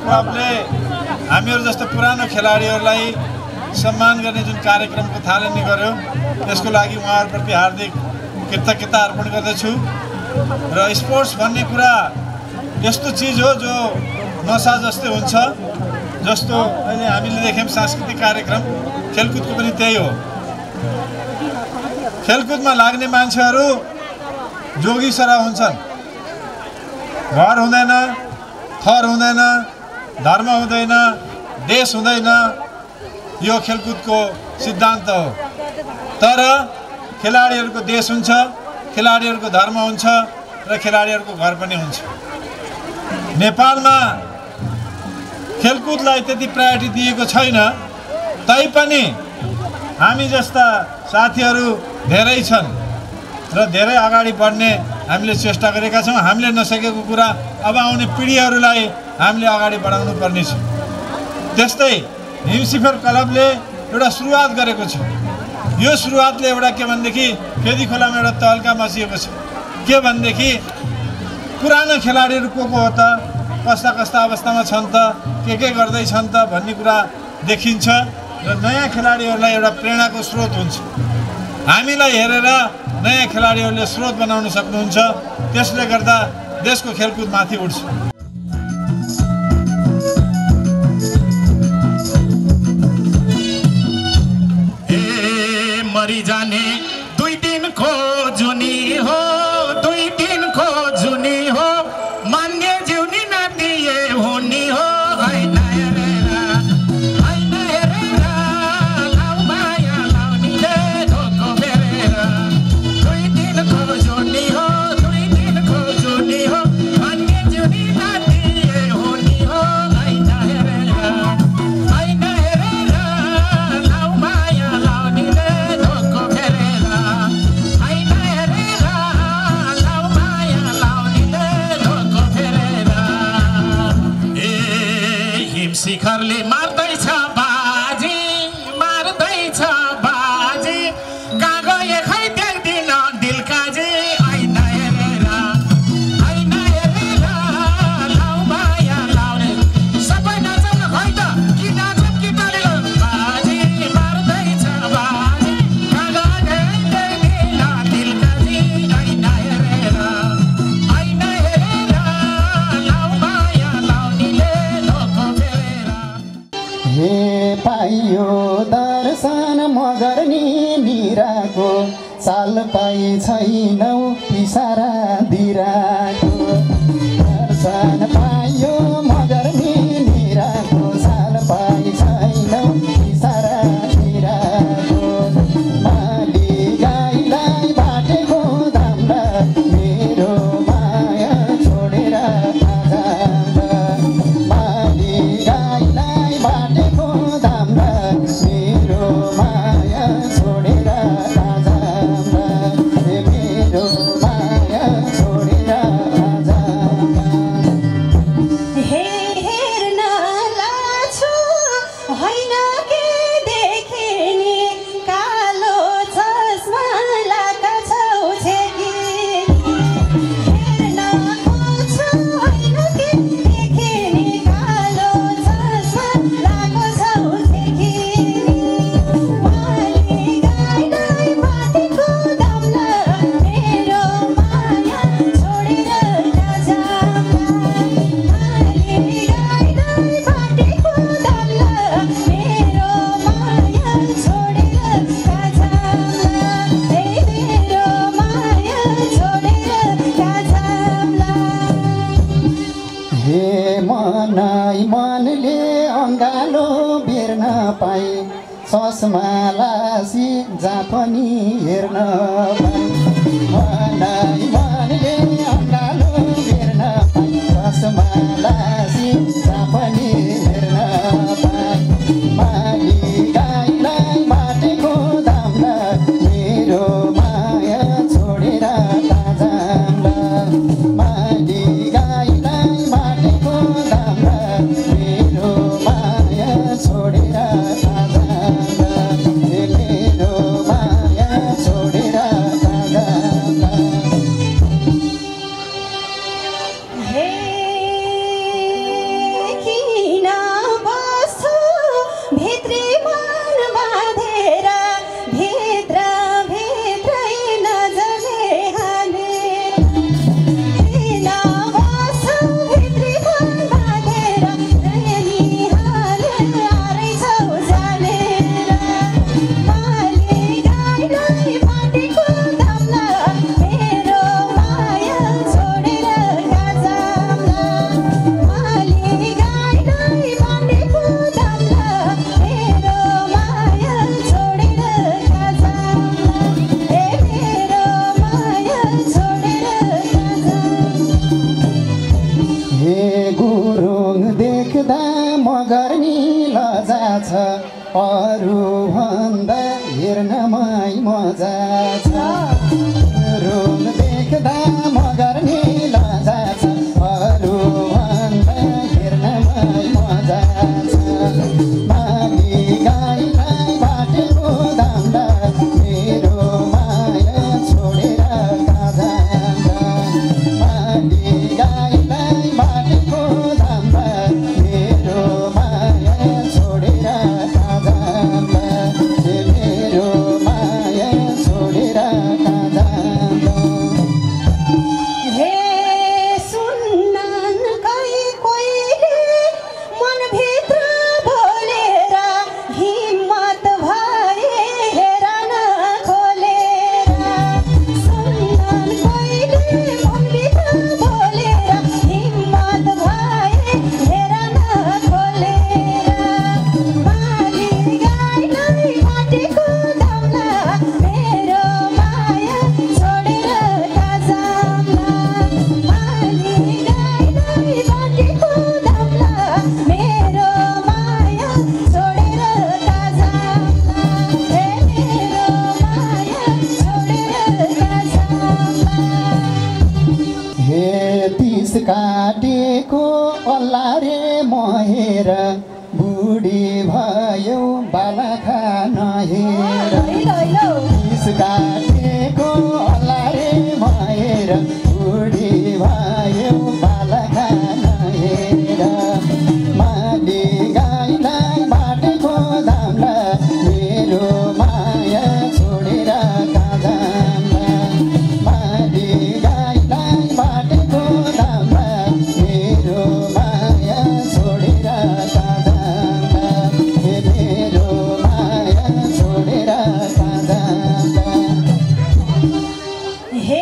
क्लबले हामीहरू जस्तो पुरानो खेलाडीहरूलाई सम्मान गर्ने जुन कार्यक्रमको थालनी गर्यो त्यसको लागि उहाँहरूप्रति हार्दिक कृतज्ञता अर्पण गर्दछु। र स्पोर्ट्स भन्ने कुरा यस्तो चिज हो जो नसा जस्तै हुन्छ। जस्तो अहिले हामीले देख्यौँ सांस्कृतिक कार्यक्रम, खेलकुदको पनि त्यही हो। खेलकुदमा लाग्ने मान्छेहरू जोगी सरा हुन्छन्। घर हुँदैन, थर हुँदैन, धर्म हुँदैन, देश हुँदैन, यो खेलकुदको सिद्धान्त हो। तर खेलाडीहरूको देश हुन्छ, खेलाडीहरूको धर्म हुन्छ र खेलाडीहरूको घर पनि हुन्छ। नेपालमा खेलकुदलाई त्यति प्रायोरिटी दिएको छैन, तैपनि हामी जस्ता साथीहरू धेरै छन् र धेरै अगाडि बढ्ने हामीले चेष्टा गरेका छौँ। हामीले नसकेको कुरा अब आउने पिँढीहरूलाई हामीले अगाडि बढाउनु पर्नेछ। त्यस्तै हिमशिखर क्लबले एउटा सुरुवात गरेको छ। यो सुरुवातले एउटा के भनेदेखि फेदी खोलामा एउटा तहल्का मचिएको छ। के भनेदेखि पुरानो खेलाडीहरू को को हो त, कस्ता कस्ता अवस्थामा छन् त, के के गर्दैछन् त भन्ने कुरा देखिन्छ र नयाँ खेलाडीहरूलाई एउटा प्रेरणाको स्रोत हुन्छ। हामीलाई हेरेर नयाँ खेलाडीहरूले स्रोत बनाउन सक्नुहुन्छ। त्यसले गर्दा देशको खेलकुद माथि उठ्छ। ए मरि जाने दुई दिनको जुनी हो, दुई दिनको जुनी हो, मान्ने जिउनी नदिए हुनी हो। शिखरले मार्दैछ बाजी, मार्दैछ बाजी, कहाँ गए खै देख्दिन दिल काजी। ऐना हेरेर, ऐना हेरेर लाउ माया लाउने, सबै नाचौँ न खै त, कि नाचौँ कि तालीको बाजी, मार्दैछ बाजी, कहाँ गए देख्दिन दिल काजी। ऐना हेरेर, ऐना हेरेर लाउ माया लाउनेले धोको हे पाइयो दर्शन मगर्नी निराको, साल पाइ छैनौ पिसारा दिराको। दर्शन पाइयो मगर्नी निराको, साल पाइ छैनौ पिसारा दिराको। माली गाईलाई बाटेको दाम्रा, मेरो माया छोडेर आजान्दा। माली गाईलाई बाटेको दाम्रा, मेरो माया छोडेर आजान्दा। मेरो माया छोडेर आजान्दा। हे हेर्न लाछु होइन के देखे नि, कालो चस्मा लाका छौ छेकी। हेर्न खोज्छु होइन के देखे नि, कालो चस्मा लाको छौ छेकी। माली गाईलाई बाटेको दाम्रा, मेरो माया छोडेर आजान्दा। माली गाईलाई बाटेको दाम्रा, मेरो माया छोडेर आजान्दा। हे मेरो माया छोडेर आजान्दा। हे मनै मनले अँगालो बेर्न पाए, चस्मा लासी जहाँ पनि हेर्न पाए। मनै मनले अँगालो बेर्न पाए, चस्मा लासी जहाँ पनि हेर्न पाए। माली गाईलाई बाटेको दाम्रा, मेरो माया छोडेर आजान्दा। माली गाईलाई बाटेको दाम्रा, मेरो माया छोडेर आजान्दा। मेरो माया छोडेर आजान्दा। छ अरूभन्दा हेर्नमै मजा छ रुम देख्दा मगर नि लजा छ अरूभन्दा हेर्नमै मजा छ माली गाईलाई बाटेको दाम्दा मेरो माया छोडेर कहाँ जान्छ माली गाईलाई बाटेको दाम्दा मेरो माया छोडेर कहाँ जान्छ मेरो माया छोडेर कहाँ जान्छ हे सुन्नन् कोही कोहीले मनभित्र बोलेर हिम्मत भए हेर न खोलेर सुन्नन् कोहीले मनभित्र बोलेर हिम्मत भए हेर न खोलेर माली गाईलाई बाटेको दाम्ला मेरो माया छोडेर कहाँ जाम्ला माली गाईलाई बाटेको दाम्ला मेरो माया छोडेर कहाँ जाम्ला हे मेरो माया छोडेर कहाँ जाम्ला हे तिस काटेको अल्लारे महेर बुढी भयो बालाखा नहेर तिस काटेको अल्लारे महेर बुढी भयो बालाखा नहेर माली गाईलाई बाटेको दाम्ला मेरो माया छोडेर कहाँ जाम्ला माली गाईलाई बाटेको दाम्ला मेरो माया छोडेर कहाँ जाम्ला हे मेरो माया छोडेर कहाँ जाम्ला हे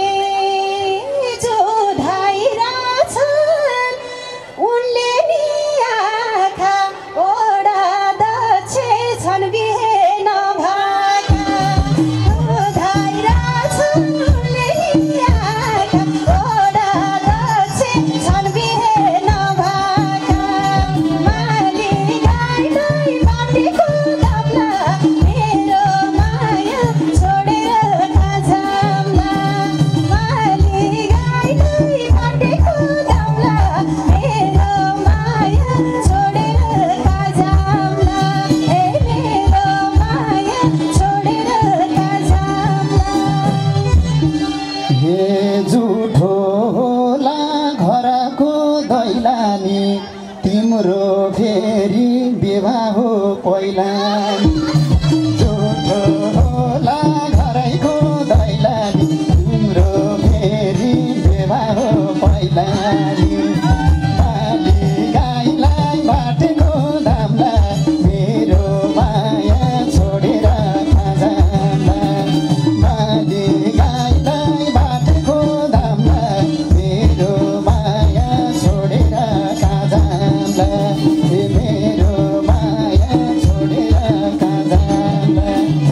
जो धाइरा छन् उनले नि आँखा ओडा दक्षे छन् बिहे नभाका जो धाइरा छन् उनले नि आँखा ओडा दक्षे छन् बिहे नभाका माली गाईलाई बाटेको दाम्ला मेरो माया छोडेर कहाँ जाम्ला माली गाईलाई बाटेको दाम्ला मेरो माया छोडेर कहाँ जाम्ला हे मेरो माया छोडेर कहाँ जाम्ला हे झुठो होला घरको दैलानी तिम्रो फेरि विवाह हो पहिलानी झुठो होला घरैको दैलानी तिम्रो फेरि विवाह हो पहिलानी माली गाईलाई बाटेको दाम्ला मेरो माया छोडेर कहाँ जाम्ला माली गाईलाई बाटेको दाम्ला मेरो माया छोडेर कहाँ जाम्ला हे मेरो माया छोडेर कहाँ जाम्ला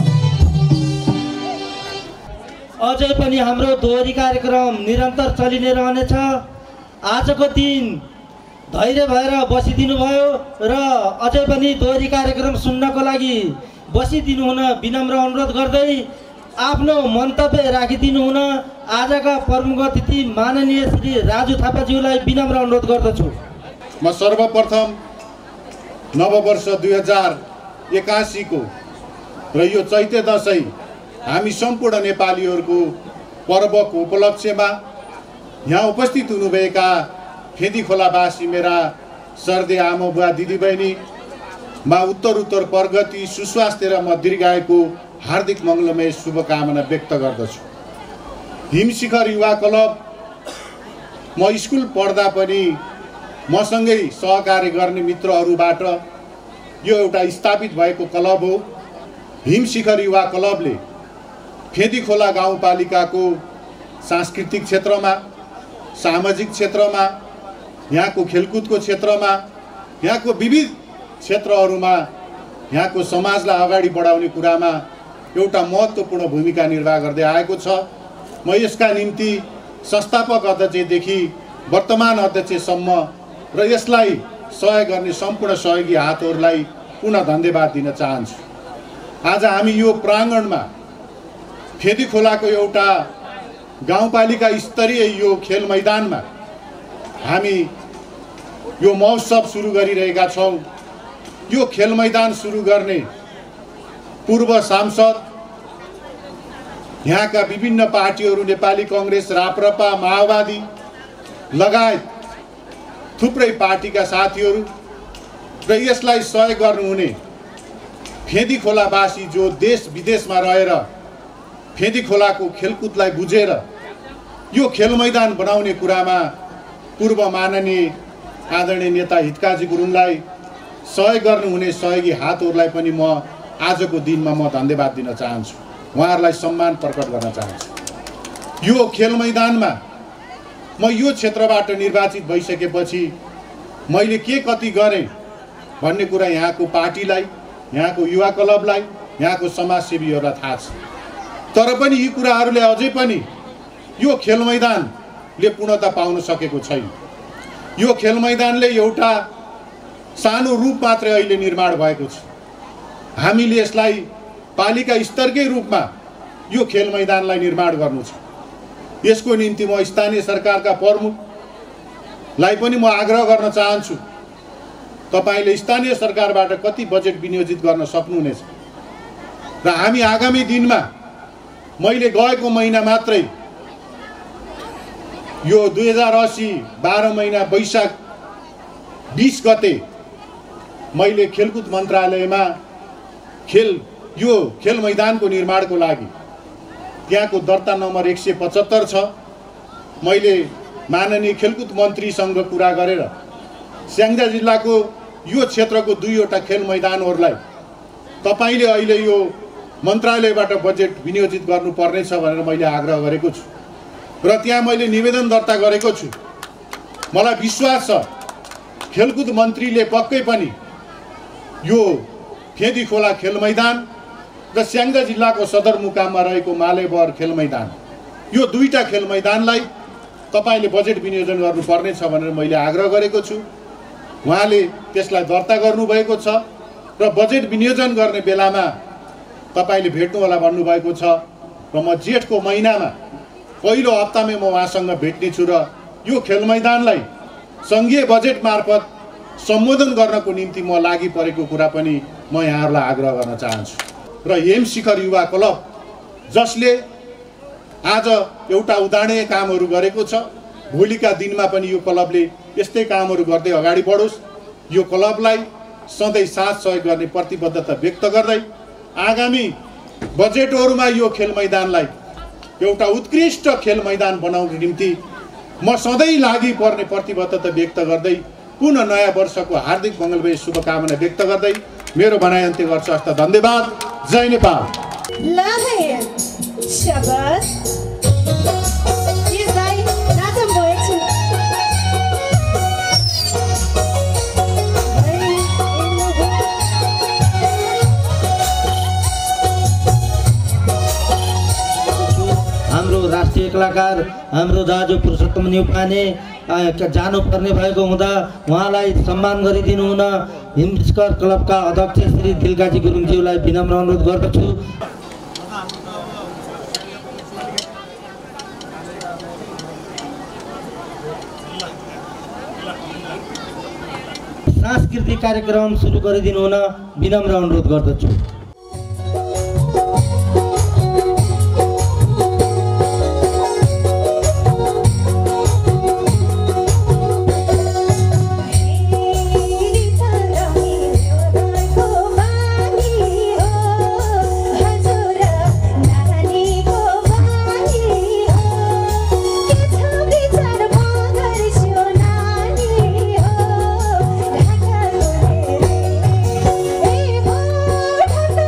अझै पनि हाम्रो दोहोरी कार्यक्रम निरन्तर चलि नै रहनेछ। आजको दिन धैर्य भएर बसिदिनु भयो र अझै पनि दोहोरी कार्यक्रम सुन्नको लागि बसिदिनु हुन विनम्र अनुरोध गर्दै आफ्नो मन्तव्य राखिदिनु हुन आजका प्रमुख अतिथि माननीय श्री राजु थापाज्यूलाई विनम्र अनुरोध गर्दछु। म सर्वप्रथम नववर्ष दुई हजार एकासीको र यो चैते दसैँ हामी सम्पूर्ण नेपालीहरूको पर्वको उपलक्ष्यमा यहाँ उपस्थित हुनुभएका फेदी खोलावासी मेरा सर्दे आमा बुवा दिदीबहिनीमा उत्तर उत्तर प्रगति सुस्वास्थ्य र म दीर्घायुको हार्दिक मङ्गलमय शुभकामना व्यक्त गर्दछु। हिमशिखर युवा क्लब म स्कुल पढ्दा पनि मसँगै सहकार्य गर्ने मित्रहरूबाट यो एउटा स्थापित भएको क्लब हो। हिमशिखर युवा क्लबले फेदीखोला गाउँपालिकाको सांस्कृतिक क्षेत्रमा, सामाजिक क्षेत्रमा, यहाँको खेलकुदको क्षेत्रमा, यहाँको विविध क्षेत्रहरूमा यहाँको समाजलाई अगाडि बढाउने कुरामा एउटा महत्त्वपूर्ण भूमिका निर्वाह गर्दै आएको छ। म यसका निम्ति संस्थापक अध्यक्षदेखि वर्तमान अध्यक्षसम्म र यसलाई सहयोग गर्ने सम्पूर्ण सहयोगी हातहरूलाई पुनः धन्यवाद दिन चाहन्छु। आज हामी यो प्राङ्गणमा फेदी खोलाको एउटा गाउँपालिका स्तरीय यो खेल मैदानमा हामी यो महोत्सव सुरु गरिरहेका छौँ। यो खेल मैदान सुरु गर्ने पूर्व सांसद, यहाँका विभिन्न पार्टीहरू, नेपाली काङ्ग्रेस, राप्रपा, माओवादी लगायत थुप्रै पार्टीका साथीहरू र यसलाई सहयोग गर्नुहुने फेदी खोलावासी जो देश विदेशमा रहेर फेदी खोलाको खेलकुदलाई बुझेर यो खेल मैदान बनाउने कुरामा पूर्व माननीय आदरणीय नेता हितकाजी गुरुङलाई सहयोग गर्नुहुने सहयोगी हातहरूलाई पनि म आजको दिनमा म धन्यवाद दिन चाहन्छु, उहाँहरूलाई सम्मान प्रकट गर्न चाहन्छु। यो खेल मैदानमा म यो क्षेत्रबाट निर्वाचित भइसकेपछि मैले के कति गरेँ भन्ने कुरा यहाँको पार्टीलाई, यहाँको युवा क्लबलाई, यहाँको समाजसेवीहरूलाई थाहा छ। तर पनि यी कुराहरूले अझै पनि यो खेल मैदानले पूर्णता पाउन सकेको छैन। यो खेल मैदानले एउटा सानो रूप मात्रै अहिले निर्माण भएको छ। हामीले यसलाई पालिका स्तरकै रूपमा यो खेल मैदानलाई निर्माण गर्नु छ। यसको निम्ति म स्थानीय सरकारका प्रमुखलाई पनि म आग्रह गर्न चाहन्छु, तपाईले स्थानीय सरकारबाट कति बजेट विनियोजित गर्न सक्नुहुनेछ र हामी आगामी दिनमा, मैले गएको महिना मात्रै यो दुई हजार अस्सी बाह्र महिना वैशाख बीस गते मैले खेलकुद मन्त्रालयमा खेल यो खेल मैदानको निर्माणको लागि त्यहाँको दर्ता नम्बर एक सय पचहत्तर छ। मैले माननीय खेलकुद मन्त्रीसँग कुरा गरेर स्याङ्जा जिल्लाको यो क्षेत्रको दुईवटा खेल मैदानहरूलाई तपाईले अहिले यो मन्त्रालयबाट बजेट विनियोजित गर्नुपर्नेछ भनेर मैले आग्रह गरेको छु र त्यहाँ मैले निवेदन दर्ता गरेको छु। मलाई विश्वास छ खेलकुद मन्त्रीले पक्कै पनि यो फेदी खोला खेल मैदान र स्याङ्जा जिल्लाको सदरमुकाममा रहेको मालेबर खेल मैदान, यो दुईटा खेल मैदानलाई तपाईले बजेट विनियोजन गर्नुपर्नेछ भनेर मैले आग्रह गरेको छु। उहाँले त्यसलाई दर्ता गर्नुभएको छ र बजेट विनियोजन गर्ने बेलामा तपाईले भेट्नु होला भन्नुभएको छ र म जेठको महिनामा पहिलो हप्तामै म उहाँसँग भेट्ने छु र यो खेल मैदानलाई सङ्घीय बजेट मार्फत सम्बोधन गर्नको निम्ति म लागि परेको कुरा पनि म यहाँहरूलाई आग्रह गर्न चाहन्छु। र हेम शिखर युवा क्लब जसले आज एउटा उदाहरणीय कामहरू गरेको छ, भोलिका दिनमा पनि यो क्लबले यस्तै कामहरू गर्दै अगाडि बढोस्, यो क्लबलाई सधैँ साथ सहयोग गर्ने प्रतिबद्धता व्यक्त गर्दै आगामी बजेटहरूमा यो खेल मैदानलाई एउटा उत्कृष्ट खेल मैदान बनाउने निम्ति म सधैँ लागि पर्ने प्रतिबद्धता व्यक्त गर्दै पुनः नयाँ वर्षको हार्दिक मङ्गलमय शुभकामना व्यक्त गर्दै मेरो भनाइ अन्त्य गर्छु। हस्त धन्यवाद। जय नेपाल। हाम्रो राष्ट्रिय कलाकार हाम्रो दाजु पुरुषोत्तम न्युपाने जानुपर्ने भएको हुँदा उहाँलाई सम्मान गरिदिनु हुन हिमशिखर क्लबका अध्यक्ष श्री दिलकाजी गुरुङज्यूलाई विनम्र अनुरोध गर्दछु। सांस्कृतिक कार्यक्रम सुरु गरिदिनु हुन विनम्र अनुरोध गर्दछु। Hey,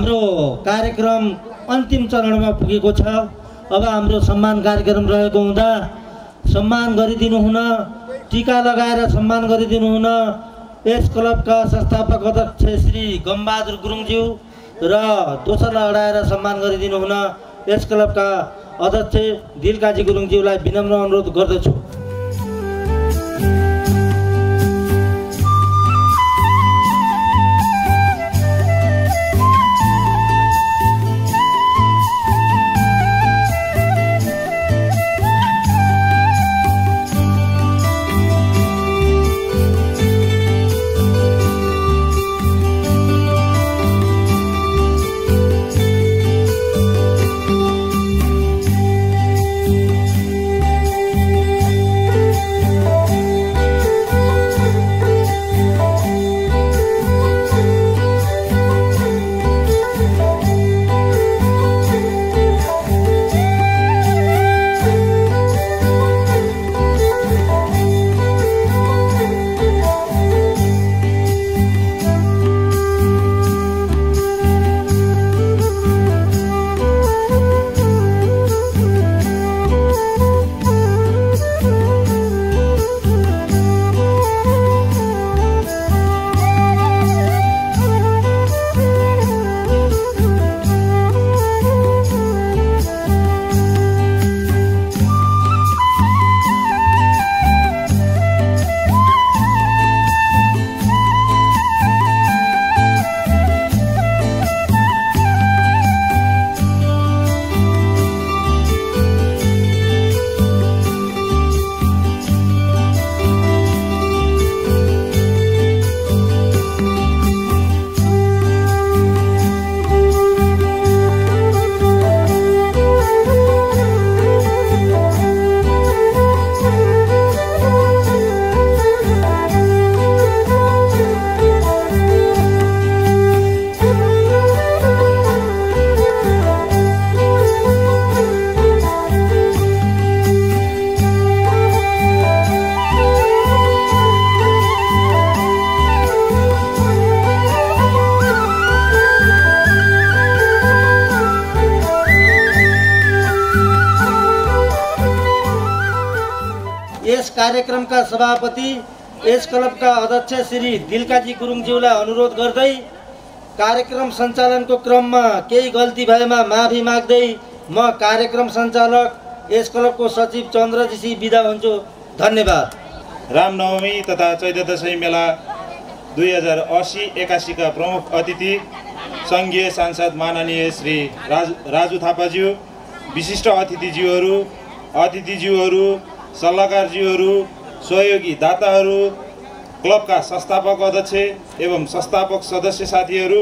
हाम्रो कार्यक्रम अन्तिम चरणमा पुगेको छ। अब हाम्रो सम्मान कार्यक्रम रहेको हुँदा सम्मान गरिदिनु हुन, टीका लगाएर सम्मान गरिदिनु हुन यस क्लबका संस्थापक अध्यक्ष श्री गमबहादुर गुरुङज्यू र दोस्रोलाई अडाएर सम्मान गरिदिनु हुन यस क्लबका अध्यक्ष दिलकाजी गुरुङज्यूलाई विनम्र अनुरोध गर्दछु। कार्यक्रमका सभापति यस क्लबका अध्यक्ष श्री दिलकाजी गुरुङज्यूलाई अनुरोध गर्दै कार्यक्रम सञ्चालनको क्रममा केही गल्ती भएमा माफी माग्दै म कार्यक्रम सञ्चालक यस क्लबको सचिव चन्द्रजीसी बिदा हुन्छु। धन्यवाद। रामनवमी तथा चैते दशैं मेला दुई हजार असी एकासीका प्रमुख अतिथि सङ्घीय सांसद माननीय श्री राज राजु थापाज्यू, विशिष्ट अतिथिज्यूहरू, अतिथिज्यूहरू, सल्लाहकारज्यूहरू, सहयोगी दाताहरू, क्लबका संस्थापक अध्यक्ष एवं संस्थापक सदस्य साथीहरू,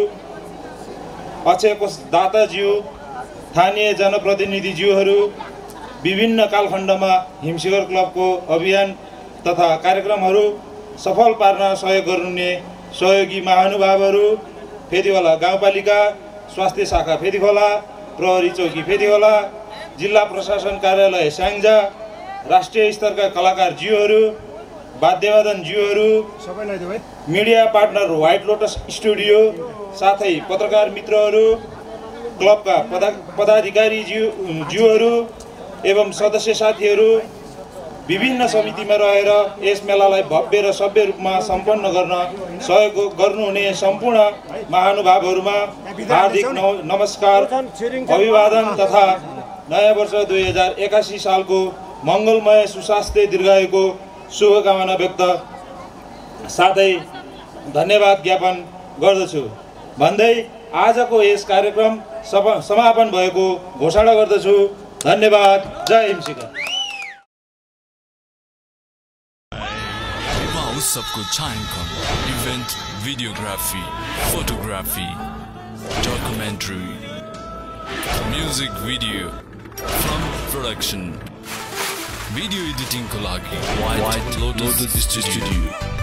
अक्षय कोष दाताज्यू, स्थानीय जनप्रतिनिधिज्यूहरू, विभिन्न कालखण्डमा हिमशिखर क्लबको अभियान तथा कार्यक्रमहरू सफल पार्न सहयोग गर्नुहुने सहयोगी महानुभावहरू, फेदीवाला गाउँपालिका, स्वास्थ्य शाखा फेदीखोला, प्रहरी चौकी फेदीखोला, जिल्ला प्रशासन कार्यालय स्याङ्जा, राष्ट्रिय स्तरका कलाकारज्यूहरू, वाद्यवादनज्यूहरू, media partner white lotus studio, साथै पत्रकार मित्रहरू, क्लबका पदा पदाधिकारी ज्यू ज्यूहरू एवं सदस्य साथीहरू, विभिन्न समितिमा रहेर यस मेलालाई भव्य र सभ्य रूपमा सम्पन्न गर्न सहयोग गर्नुहुने सम्पूर्ण महानुभावहरूमा हार्दिक नमस्कार, अभिवादन तथा नयाँ वर्ष दुई हजार एकासी सालको मङ्गलमय सुस्वास्थ्य दीर्घायुको शुभकामना व्यक्त साथै धन्यवाद ज्ञापन गर्दछु भन्दै आजको यस कार्यक्रम समापन भएको घोषणा गर्दछु। धन्यवाद। जय हिमशिखर। सबको छायांकन, event videography, photography, documentary, music video, film production, video editing को लागि व्हाइट लोटस स्टुडियो।